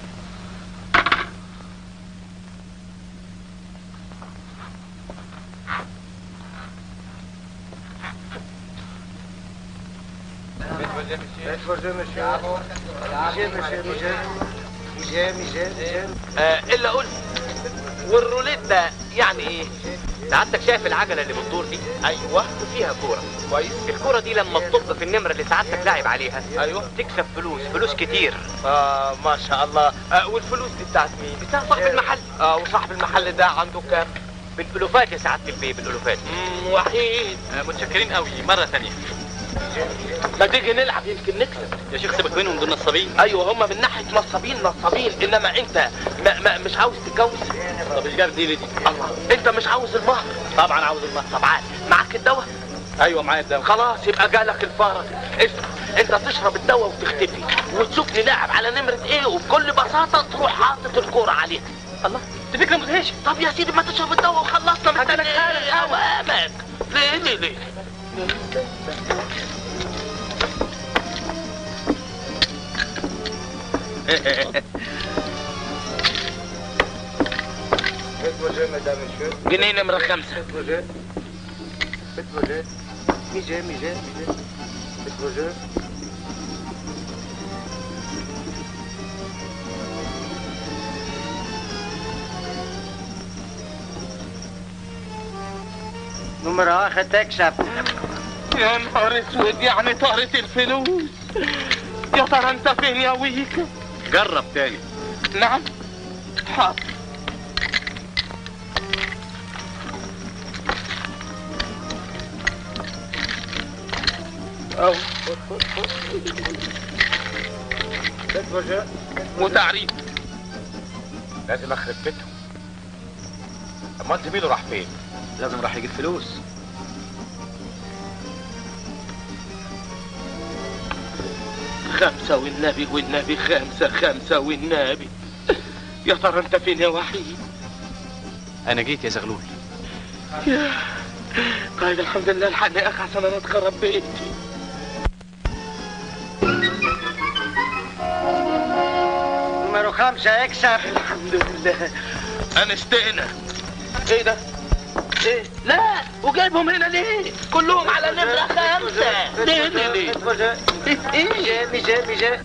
الا قلت والروليت ده يعني ايه؟ سعادتك شايف العجله اللي بتدور دي؟ ايوه. وفيها كوره. كويس. الكوره دي لما تطب في النمره اللي سعادتك لاعب عليها ايوه تكسب فلوس كتير. ما شاء الله. والفلوس دي بتاعت مين؟ بتاع صاحب المحل. وصاحب المحل ده عنده كام؟ بالالوفات يا سعاده البيه، بالالوفات. وحيد. متشكرين قوي. مره ثانيه. ما تيجي نلعب يمكن نكسب. يا شيخ سيبك منهم دول نصابين. ايوه هم من ناحيه نصابين انما انت مش عاوز تتجوز. طب ايش جاب دي الله، انت مش عاوز المهر؟ طبعا عاوز المهر. طبعا. معاك الدواء؟ ايوه معايا الدواء. خلاص يبقى جالك الفرج. اسمع، انت تشرب الدواء وتختفي وتشوف لي لاعب على نمره ايه، وبكل بساطه تروح حاطط الكوره عليها. الله، دي فكره مدهشه. طب يا سيدي ما تشرب الدواء وخلصنا من التاني. اوامك. ليه جنيه نمرة 5. نمرة واحد تكسب. يا نهار اسود، يعني طارت الفلوس. يا ترى انت فين يا ويكا؟ جرب تاني. نعم حاضر. أو وتعريف. لازم اخرب بيتهم. امال زميله راح فين؟ لازم راح يجيب فلوس. خمسة والنبي 5 والنبي. يا ترى انت فين يا وحيد؟ انا جيت يا زغلول. يا طيب الحمد لله. الحقني يا اخي عشان انا اتخرب بيتي. نمرة 5 يكسب. الحمد لله. انستينا. ايه ده؟ ايه؟ لا، وجايبهم هنا ليه؟ كلهم على نمرة 5. ليه؟ ايه؟ ميجي.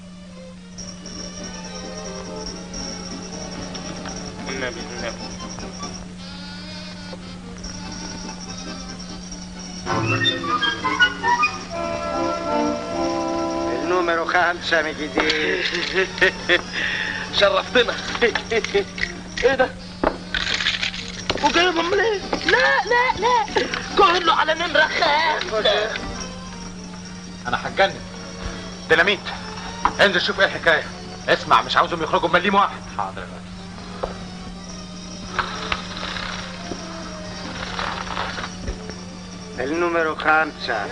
النبي. النمرة 5 من جديد. شرفتنا. ايه ده؟ وجايبهم ليه؟ لا كله على نمرة 5. انا هتجنن. ديناميت، انزل شوف ايه الحكايه. اسمع، مش عاوزهم يخرجوا مليم واحد. حاضر يا باشا. النمرة 5.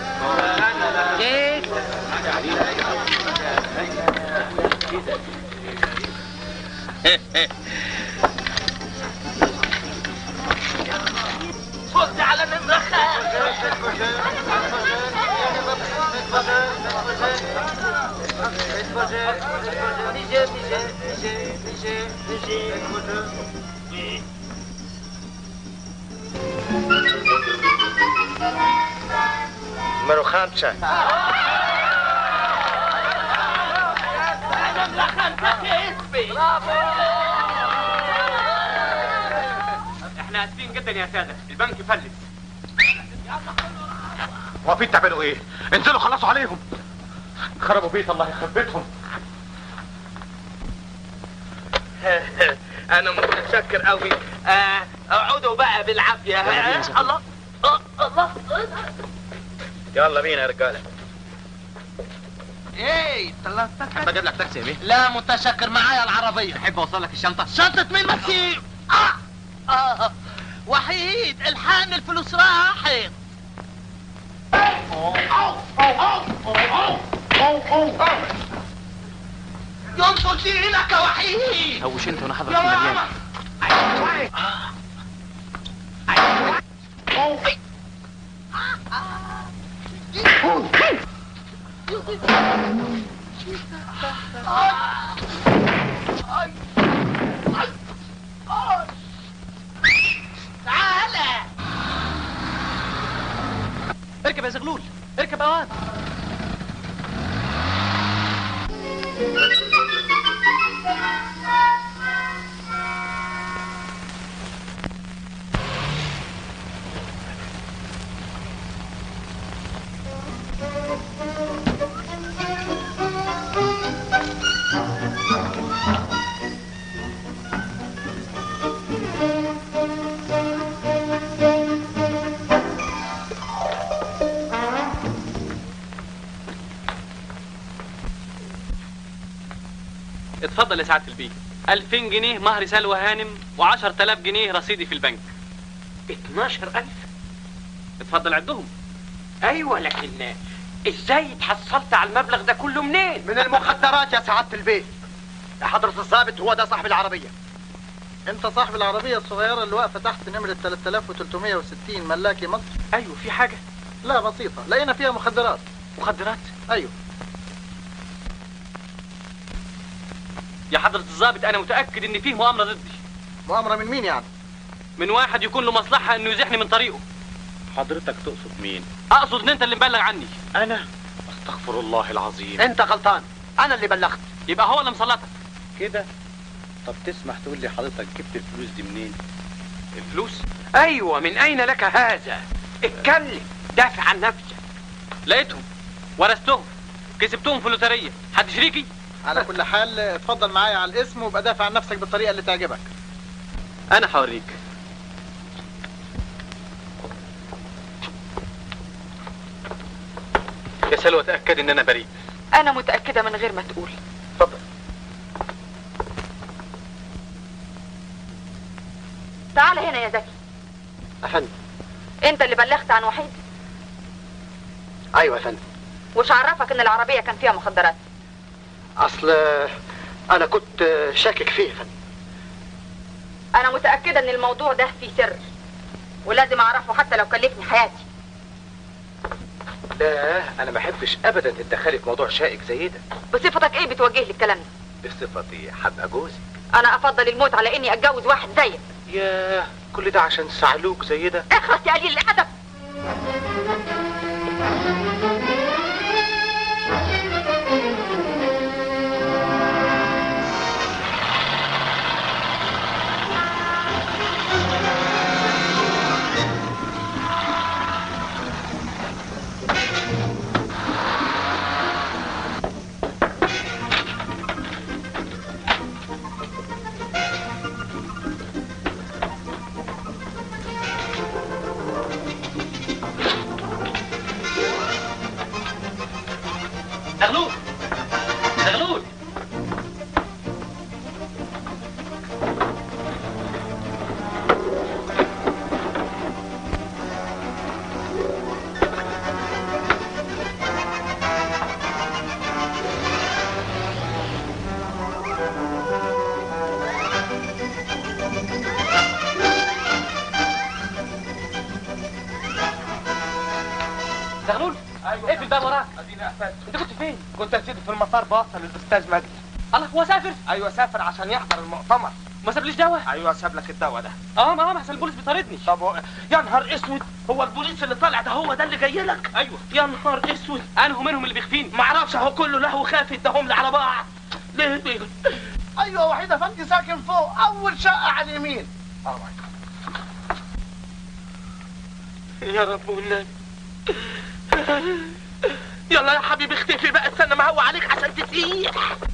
فوز على نمرة 5. نمرة 5. احنا اسفين جدا يا ساده، البنك فلس. واقفين تعملوا ايه؟ انزلوا خلصوا عليهم. خربوا بيت، الله يخرب بيتهم. انا متشكر قوي. اقعدوا بقى بالعافيه. الله الله. يلا بينا يا رجاله. ايه طلعتك؟ تحب اجيب لك تاكسي يا بيه؟ لا متشكر، معايا العربيه. تحب اوصل لك الشنطه؟ شنطه مين مسير؟ وحيد الحقني، الفلوس راحت. ينصر دينك يا وحيد. هوش انت وانا حاضر يا في المليان. تعالى اركب يا زغلول، اركب اوان. اتفضل يا سعاده البيه. 2000 جنيه مهر سلوى هانم و10000 جنيه رصيدي في البنك. 12000؟ اتفضل عدهم. ايوه، لكن ازاي اتحصلت على المبلغ ده كله منين؟ من المخدرات يا سعادة البيت. يا حضرة الضابط، هو ده صاحب العربية. انت صاحب العربية الصغيرة اللي واقفة تحت نمرة 3360 ملاكي مصر؟ ايوه. في حاجة؟ لا، بسيطة، لقينا فيها مخدرات. مخدرات؟ ايوه. يا حضرة الضابط انا متأكد ان فيه مؤامرة ضدي. مؤامرة من مين يعني؟ من واحد يكون له مصلحة انه يزحني من طريقه. حضرتك تقصد مين؟ اقصد ان انت اللي مبلغ عني. انا؟ استغفر الله العظيم. انت غلطان، انا اللي بلغت. يبقى هو اللي مسلطك كده. طب تسمح تقول لي حضرتك جبت الفلوس دي منين؟ الفلوس؟ ايوه، من اين لك هذا؟ اتكلم، دافع عن نفسك. لقيتهم، ورثتهم، كسبتهم في اللوترية. حد شريكي؟ على كل حال اتفضل معايا على الاسم وابقى دافع عن نفسك بالطريقة اللي تعجبك. انا هوريك. يا سلوى تأكد ان انا بريء. انا متأكدة من غير ما تقول. اتفضل. تعال هنا يا زكي. يا فندم. انت اللي بلغت عن وحيد؟ ايوه يا فندم. وش عرفك ان العربية كان فيها مخدرات؟ اصل انا كنت شاكك فيه يا فندم. انا متأكدة ان الموضوع ده فيه سر، ولازم اعرفه حتى لو كلفني حياتي. لا، انا ما احبش ابدا تتدخلي في موضوع شائك زي ده. بصفتك ايه بتوجه لي الكلام ده؟ بصفتي هبقى جوزك. انا افضل الموت على اني اتجوز واحد زيك. ياه، كل ده عشان سعلوك زي ده؟ اخرس يا قليل الادب. زغلول، زغلول. زغلول، ايوه. اقفل الباب وراك. اديني قفلت. انت كنت فين؟ كنت يا سيدي في المطار بوصل الاستاذ مجدي. الله، هو سافر؟ ايوه سافر عشان يحضر المؤتمر. ما سابليش دواء؟ ايوه ساب لك الدواء ده. ما احسن البوليس بيطاردني. طب يا نهار اسود، هو البوليس اللي طالع ده هو ده اللي جاي لك؟ ايوه. يا نهار اسود. انه منهم اللي بيخفيني؟ معرفش، اهو كله لهو خافي اداهم لي على بعض. ليه؟ ايوه وحيد افندي ساكن فوق اول شقه على اليمين. يا رب والنبي. يلا يا حبيبي اختفي بقى، استنى ما هو عليك عشان تسيح.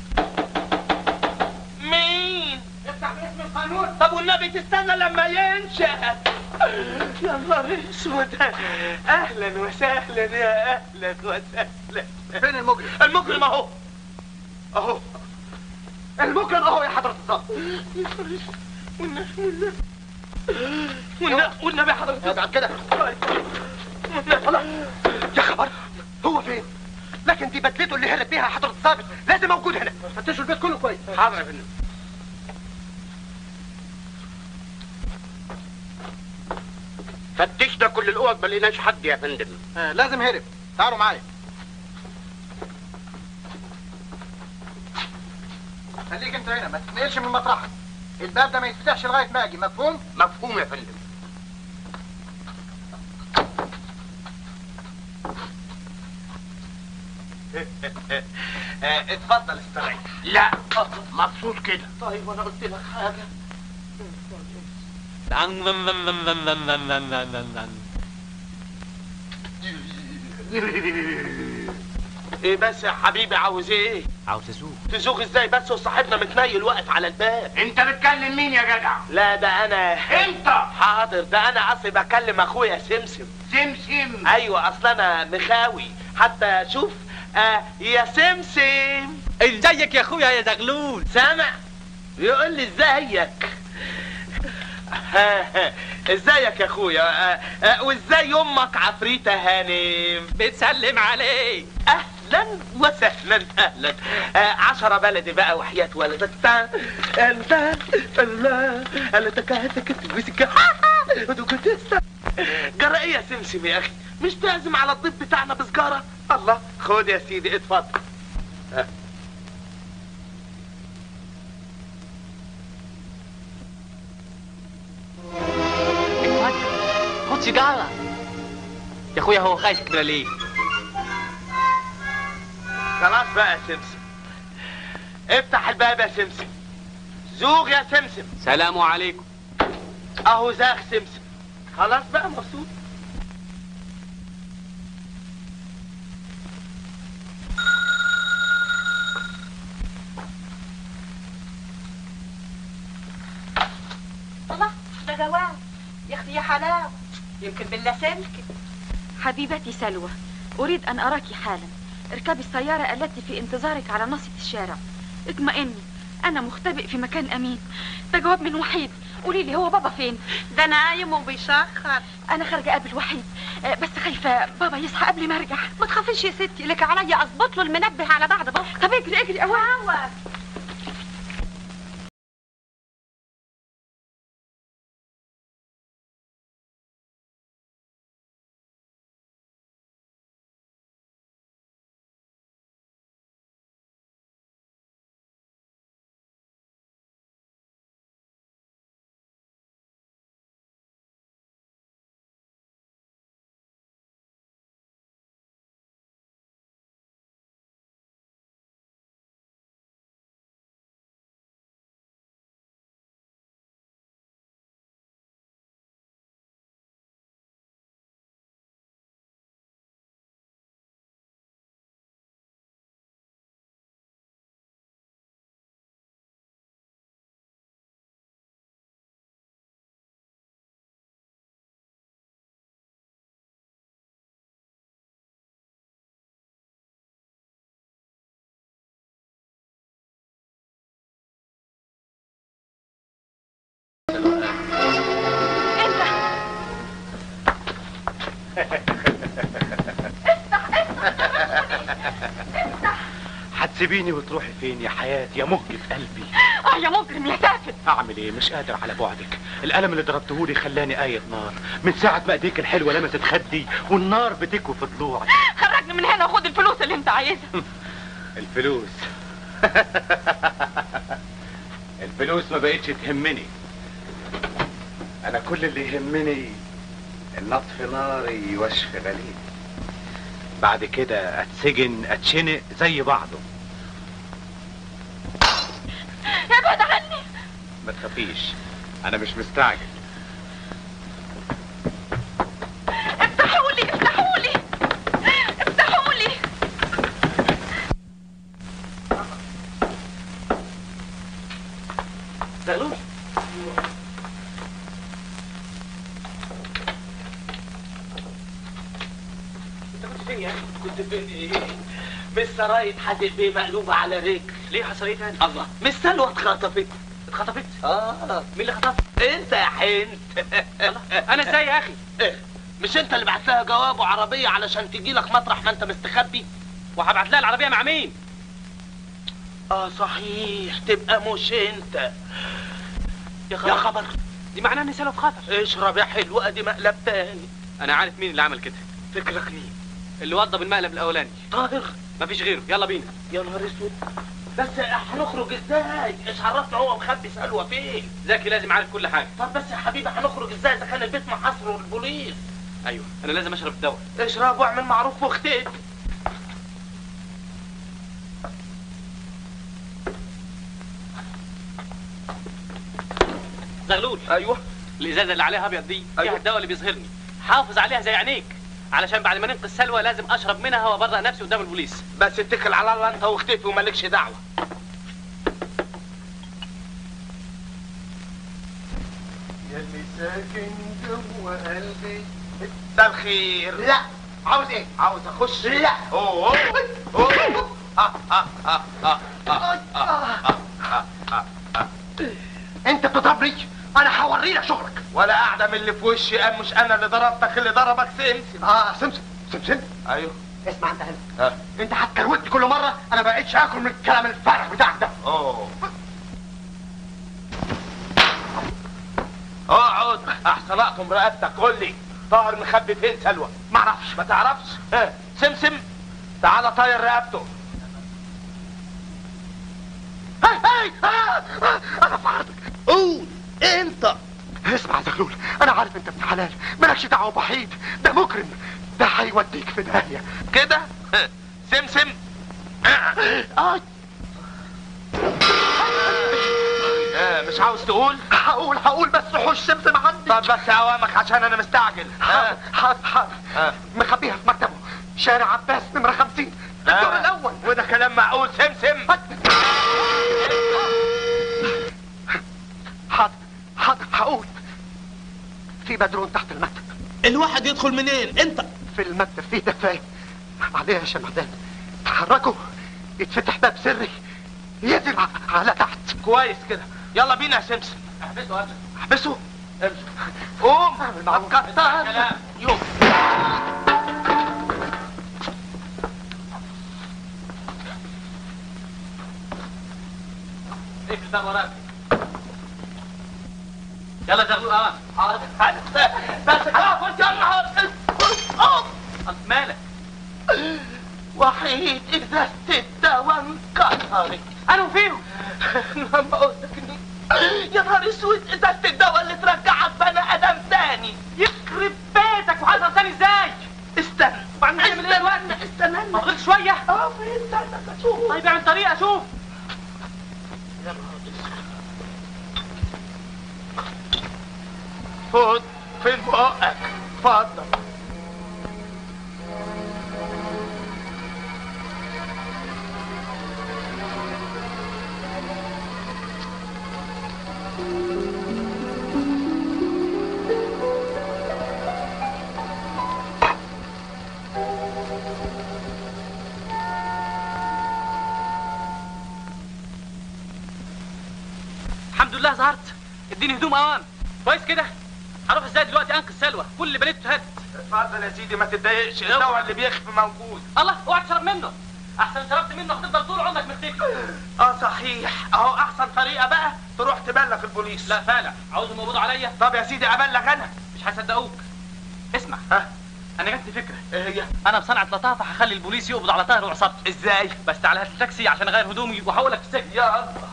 مين؟ افتح باسم القانون. طب والنبي تستنى لما ينشأ. يا نهار اسود. اهلا وسهلا، يا اهلا وسهلا. فين المجرم؟ المجرم اهو. اهو المجرم اهو يا حضرة الضابط. والنبي يا حضرة الضابط. ابعد كده. يا خبر، هو فين؟ لكن دي بدلته اللي هرب بيها حضرة الضابط لازم موجود هنا. فتشوا البيت كله كويس. حاضر يا فندم. فتشنا كل الاوض ما لقيناش حد يا فندم. لازم هرب. تعالوا معايا. خليك انت هنا، ما تتنقلش من مطرحك. الباب ده ما يتفتحش لغايه ما اجي، مفهوم؟ مفهوم يا فندم. اتفضل استريح. لا، مبسوط كده. طيب وانا قلت لك حاجه. ايه بس يا حبيبي، عاوز ايه؟ عاوز ازوق. تزوغ ازاي بس وصاحبنا متنيل واقف على الباب؟ انت بتكلم مين يا جدع؟ لا ده انا. انت؟ حاضر، ده انا اصلي بكلم اخويا سمسم. سمسم؟ ايوه، اصل انا مخاوي حتى شوف. يا سمسم. ازيك يا اخويا يا زغلول؟ سامع يقول لي ازيك. ازيك يا اخويا؟ وازاي امك عفريته هانم؟ بتسلم عليك. اهلا وسهلا اهلا. 10 بلدي بقى وحياة ولدك. جرى ايه يا سمسم يا اخي؟ مش تعزم على الضيف بتاعنا بسجارة؟ الله، خد يا سيدي اتفضل. خد سيجارة يا اخويا. هو خايف كده ليه؟ خلاص بقى يا سمسم، افتح الباب يا سمسم. زوغ يا سمسم. سلام عليكم. اهو زاغ سمسم. خلاص بقى مبسوط. الله، ده جواب يا اختي يا حلاوه. يمكن باللاسلكي. حبيبتي سلوى، اريد ان اراك حالا. اركبي السياره التي في انتظارك على ناصيه الشارع. اطمئني، انا مختبئ في مكان امين. ده جواب من وحيد. قولي لي هو بابا فين؟ ده نايم وبيشخر. انا خارجه اقابل وحيد، بس خايفه بابا يصحى قبل ما ارجع. ما تخافيش يا ستي، لك عليا اظبط له المنبه على بعد بكره. طب اجري اجري اوعى. هتسيبيني وتروحي فين يا حياتي يا مهجة قلبي؟ يا مجرم يا سافل. اعمل ايه؟ مش قادر على بعدك. القلم اللي ضربتهولي خلاني آية نار من ساعة ما ايديك الحلوة لمست خدي والنار بتكوي في ضلوعي. خرجني من هنا وخد الفلوس اللي انت عايزها. الفلوس الفلوس ما بقتش تهمني. انا كل اللي يهمني ان اطفي ناري واشفي غليلي. بعد كده اتسجن اتشنق زي بعضه. ابعد عني. ما تخافيش، انا مش مستعجل. افتحوا لي افتحوا لي افتحوا لي. زغلول، انت كنت فين يا اخي؟ كنت فين ايه؟ مش سراية حادق بيه مقلوبة على رجل. ليه حصل ايه تاني؟ الله، مش سلوى اتخطفت. اتخطفت؟ مين اللي خطفها؟ انت يا حنت. انا ازاي يا اخي؟ مش انت اللي بعت لها جواب وعربية علشان تجي لك مطرح ما انت مستخبي؟ وهبعت لها العربية مع مين؟ صحيح، تبقى مش انت. يا خبر، دي معناها ان سلوى في خطر. اشرب يا حلو، ادي مقلب تاني. انا عارف مين اللي عمل كده. فكرك مين؟ اللي وضب المقلب الاولاني. طاهر؟ مفيش غيره، يلا بينا. يا نهار اسود، بس هنخرج ازاي؟ ايش عرفنا هو مخبي سلوى فين؟ زكي لازم عارف كل حاجه. طب بس يا حبيبي هنخرج ازاي اذا كان البيت محاصره البوليس؟ ايوه، انا لازم اشرب الدواء. اشرب واعمل معروف واختئ. زغلول. ايوه. الازازه اللي عليها ابيض دي فيها الدواء اللي بيظهرني. حافظ عليها زي عينيك، علشان بعد ما ننقذ سلوى لازم اشرب منها وابرأ نفسي قدام البوليس. بس اتكل على الله انت واختفي ومالكش دعوه. يلي ساكن جوا قلبي. ده الخير. لا، عاوز ايه؟ عاوز اخش. لا. اوه اوه انت بتضربني؟ انا هوري لك شغلك. ولا قاعده من اللي في وشي قام، مش انا اللي ضربتك، اللي ضربك سمسم. سمسم. ايوه. اسمع انت هنا. انت هتكروتني كل مره، انا ما بقتش اكل من الكلام الفارغ بتاعك ده. اقعد احسن اقطم رقبتك. قول لي طاهر مخبي فين سلوى؟ ما اعرفش. ما تعرفش؟ سمسم تعالى طاير رقبته. انا في عرضك. قول انت. اسمع يا زغلول، انا عارف انت ابن حلال، مالكش دعوه بوحيد، ده مجرم، ده هيوديك في داهيه كده. سمسم. مش عاوز تقول؟ هقول بس حوش سمسم عندي. طب بس اوامك عشان انا مستعجل. حاضر. مخبيها في مكتبه، شارع عباس نمرة 50 الدور الاول. وده كلام معقول؟ سمسم. حاضر هقول. في بدرون تحت المكتب. الواحد يدخل منين؟ انت في المكتب فيه دفاية عليها يا شمعدان، تحركوا يتفتح باب سري ينزل على تحت. كويس كده، يلا بينا يا سمسم. احبسه امسك. قوم. كتر يوم. ايه الباب وراك؟ يلا زغلول اوان. بس اقف انت يا نهار. مالك؟ وحيد ازازة الدواء انكسرت. انا فيهم. لما قلت لك يا نهار اسود، ازازة الدواء اللي ترجعك بني ادم تاني. يخرب بيتك، وحصل تاني ازاي؟ استنى. بعد ما نعمل ايه دلوقتي؟ استنى. ما فضلت شوية؟ استنى اشوف. طيب اعمل طريقة اشوف. يا نهار اسود. فوت فين بقك؟ اتفضل. الحمد لله ظهرت. اديني هدوم اوام. كويس كده. هروح ازاي دلوقتي انقذ سلوى؟ كل اللي بنيته هد. اتفضل يا سيدي، ما تتضايقش، الدواء اللي بيخفي موجود. الله، اوعى تشرب منه، احسن شربت منه هتفضل طول عمرك مختفي. صحيح. اهو احسن طريقه بقى تروح تبلغ البوليس. لا فالع، عاوزهم يقبضوا عليا. طب يا سيدي ابلغ انا. مش هيصدقوك. اسمع، انا جاتني فكره. ايه هي؟ انا بصنعه لطافه هخلي البوليس يقبض على طاهر وعصابته. ازاي؟ بس تعالى هات التاكسي عشان اغير هدومي واحولك في السجن. يا الله.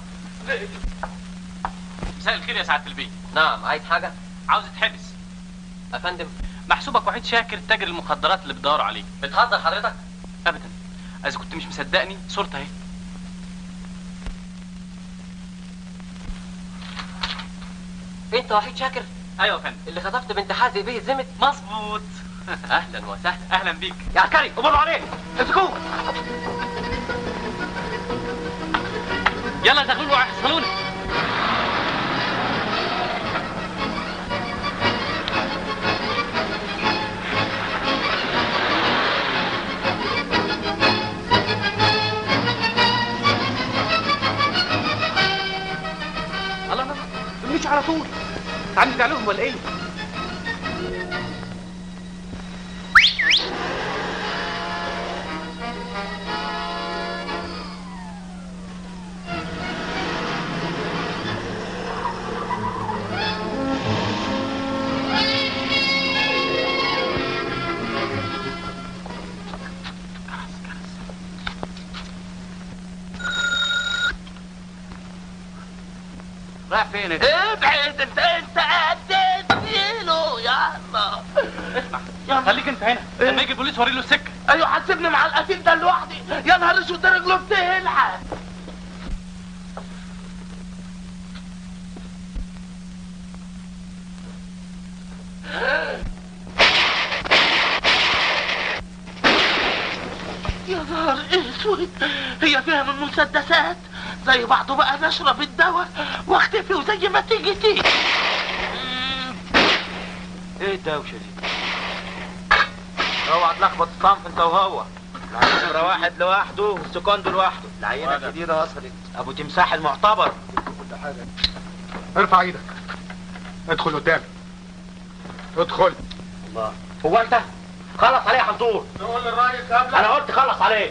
مساء الخير يا سعاده البيه. نعم، عايز حاجه؟ عاوز اتحبس يا فندم. محسوبك وحيد شاكر، تاجر المخدرات اللي بتدوروا عليه. بتهزر حضرتك؟ ابدا، اذا كنت مش مصدقني صورتها اهي. انت وحيد شاكر؟ ايوه يا فندم. اللي خطفت بنت حازق بيه الزمت؟ مظبوط. اهلا وسهلا. اهلا بيك يا عسكري. قبضوا عليه، امسكوه. يلا زغلول وحصلونا. الله الله، مش على طول. عندك عليهم ولا ايه؟ رايح فين انت؟ ابعد انت اديت له. يلا اسمع، خليك انت هنا. لما يجي البوليس وري له السكه. ايوه، هتسيبني مع القتيل ده لوحدي؟ يا نهار اسود، ده رجله بتلحق. يا نهار اسود، هي فيها من مسدسات. زي بعضه بقى، نشرب الدواء واختفي وزي ما تيجي تيجي. ايه الدوشه دي؟ اوعى تلخبط الصنف انت وهو. نمرة واحد لوحده والسكوندو لوحده. العينة الجديدة وصلت. ابو تمساح المعتبر. كل حاجة. ارفع ايدك. ادخل قدامي. ادخل. الله. هو انت؟ خلص عليه يا حنطور. تقول للريس قبل. انا قلت خلص عليه.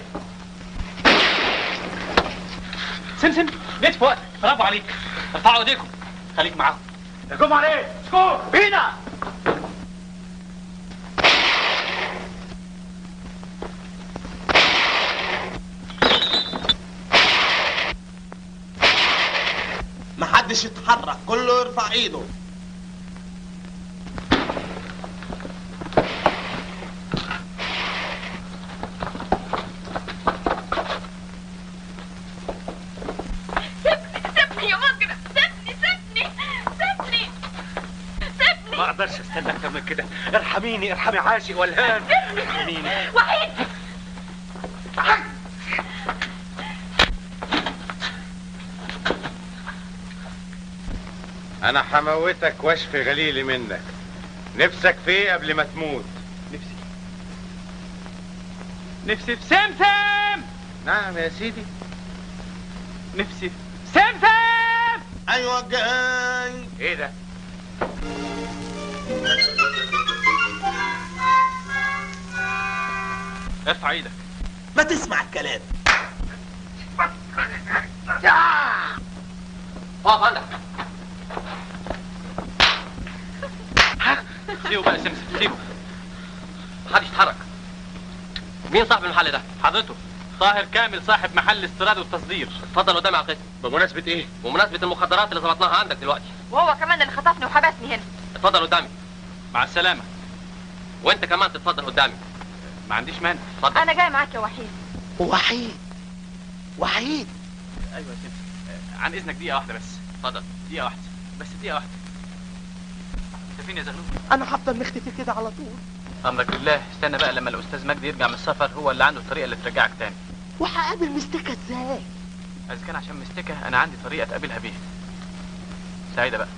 سمسم جيت في وقت. برافو عليك. ارفعوا ايديكم. خليك معاهم. احكم عليه. سكور. بينا. محدش يتحرك، كله يرفع ايده. سيبني يا مجرم، سيبني. ما اقدرش استنى اكتر من كده. ارحميني عاشق ولهان. ارحميني. وحيد. انا هموتك واشفي غليلي منك. نفسك في ايه قبل ما تموت؟ نفسي في سمسم. نعم يا سيدي. نفسي في سمسم. ايوه جاي. ايه ده؟ ارفع ايدك. ما تسمع الكلام. اقف عندك. سيبه بقى سمسم، سيبه. محدش يتحرك. مين صاحب المحل ده؟ حضرته طاهر كامل، صاحب محل الاستيراد والتصدير. اتفضل قدامي على القسم. بمناسبة ايه؟ بمناسبة المخدرات اللي ظبطناها عندك دلوقتي. وهو كمان اللي خطفني وحبسني هنا. اتفضل قدامي. مع السلامة. وانت كمان تتفضل قدامي. ما عنديش مانع. اتفضل. انا جاي معاك يا وحيد. وحيد. ايوه يا سمسم. عن اذنك دقيقة واحدة بس. اتفضل. دقيقة واحدة بس، دقيقة واحدة. انت فين يا زغلول؟ انا هفضل مختفي كده على طول. امرك لله. استنى بقى لما الاستاذ مجدي يرجع من السفر، هو اللي عنده الطريقة اللي ترجعك تاني. وهقابل مستكة ازاي؟ اذا كان عشان مستكة، انا عندي طريقة تقابلها بيها. سعيدة بقى.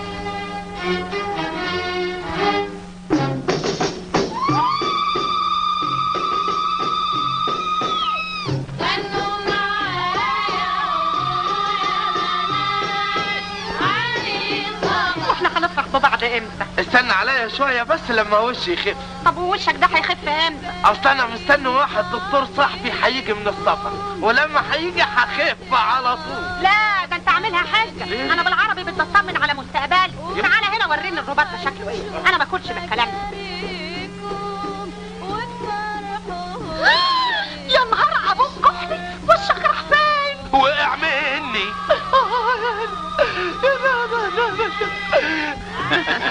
واحنا هنفرح ببعض امتى؟ استنى عليا شوية بس لما وشي يخف. طب ووشك ده هيخف امتى؟ اصل انا مستني واحد دكتور صاحبي هيجي من السفر، ولما هيجي هخف على طول. لا ده انت عاملها حاجه. انا بالعربي بتطمن على مستقبلي. تعالى هنا وريني الرباط ده شكله ايه. انا ما اكلش بالكلام ده. يا نهار ابوك كحلي، وشك راح فين؟ وقع مني.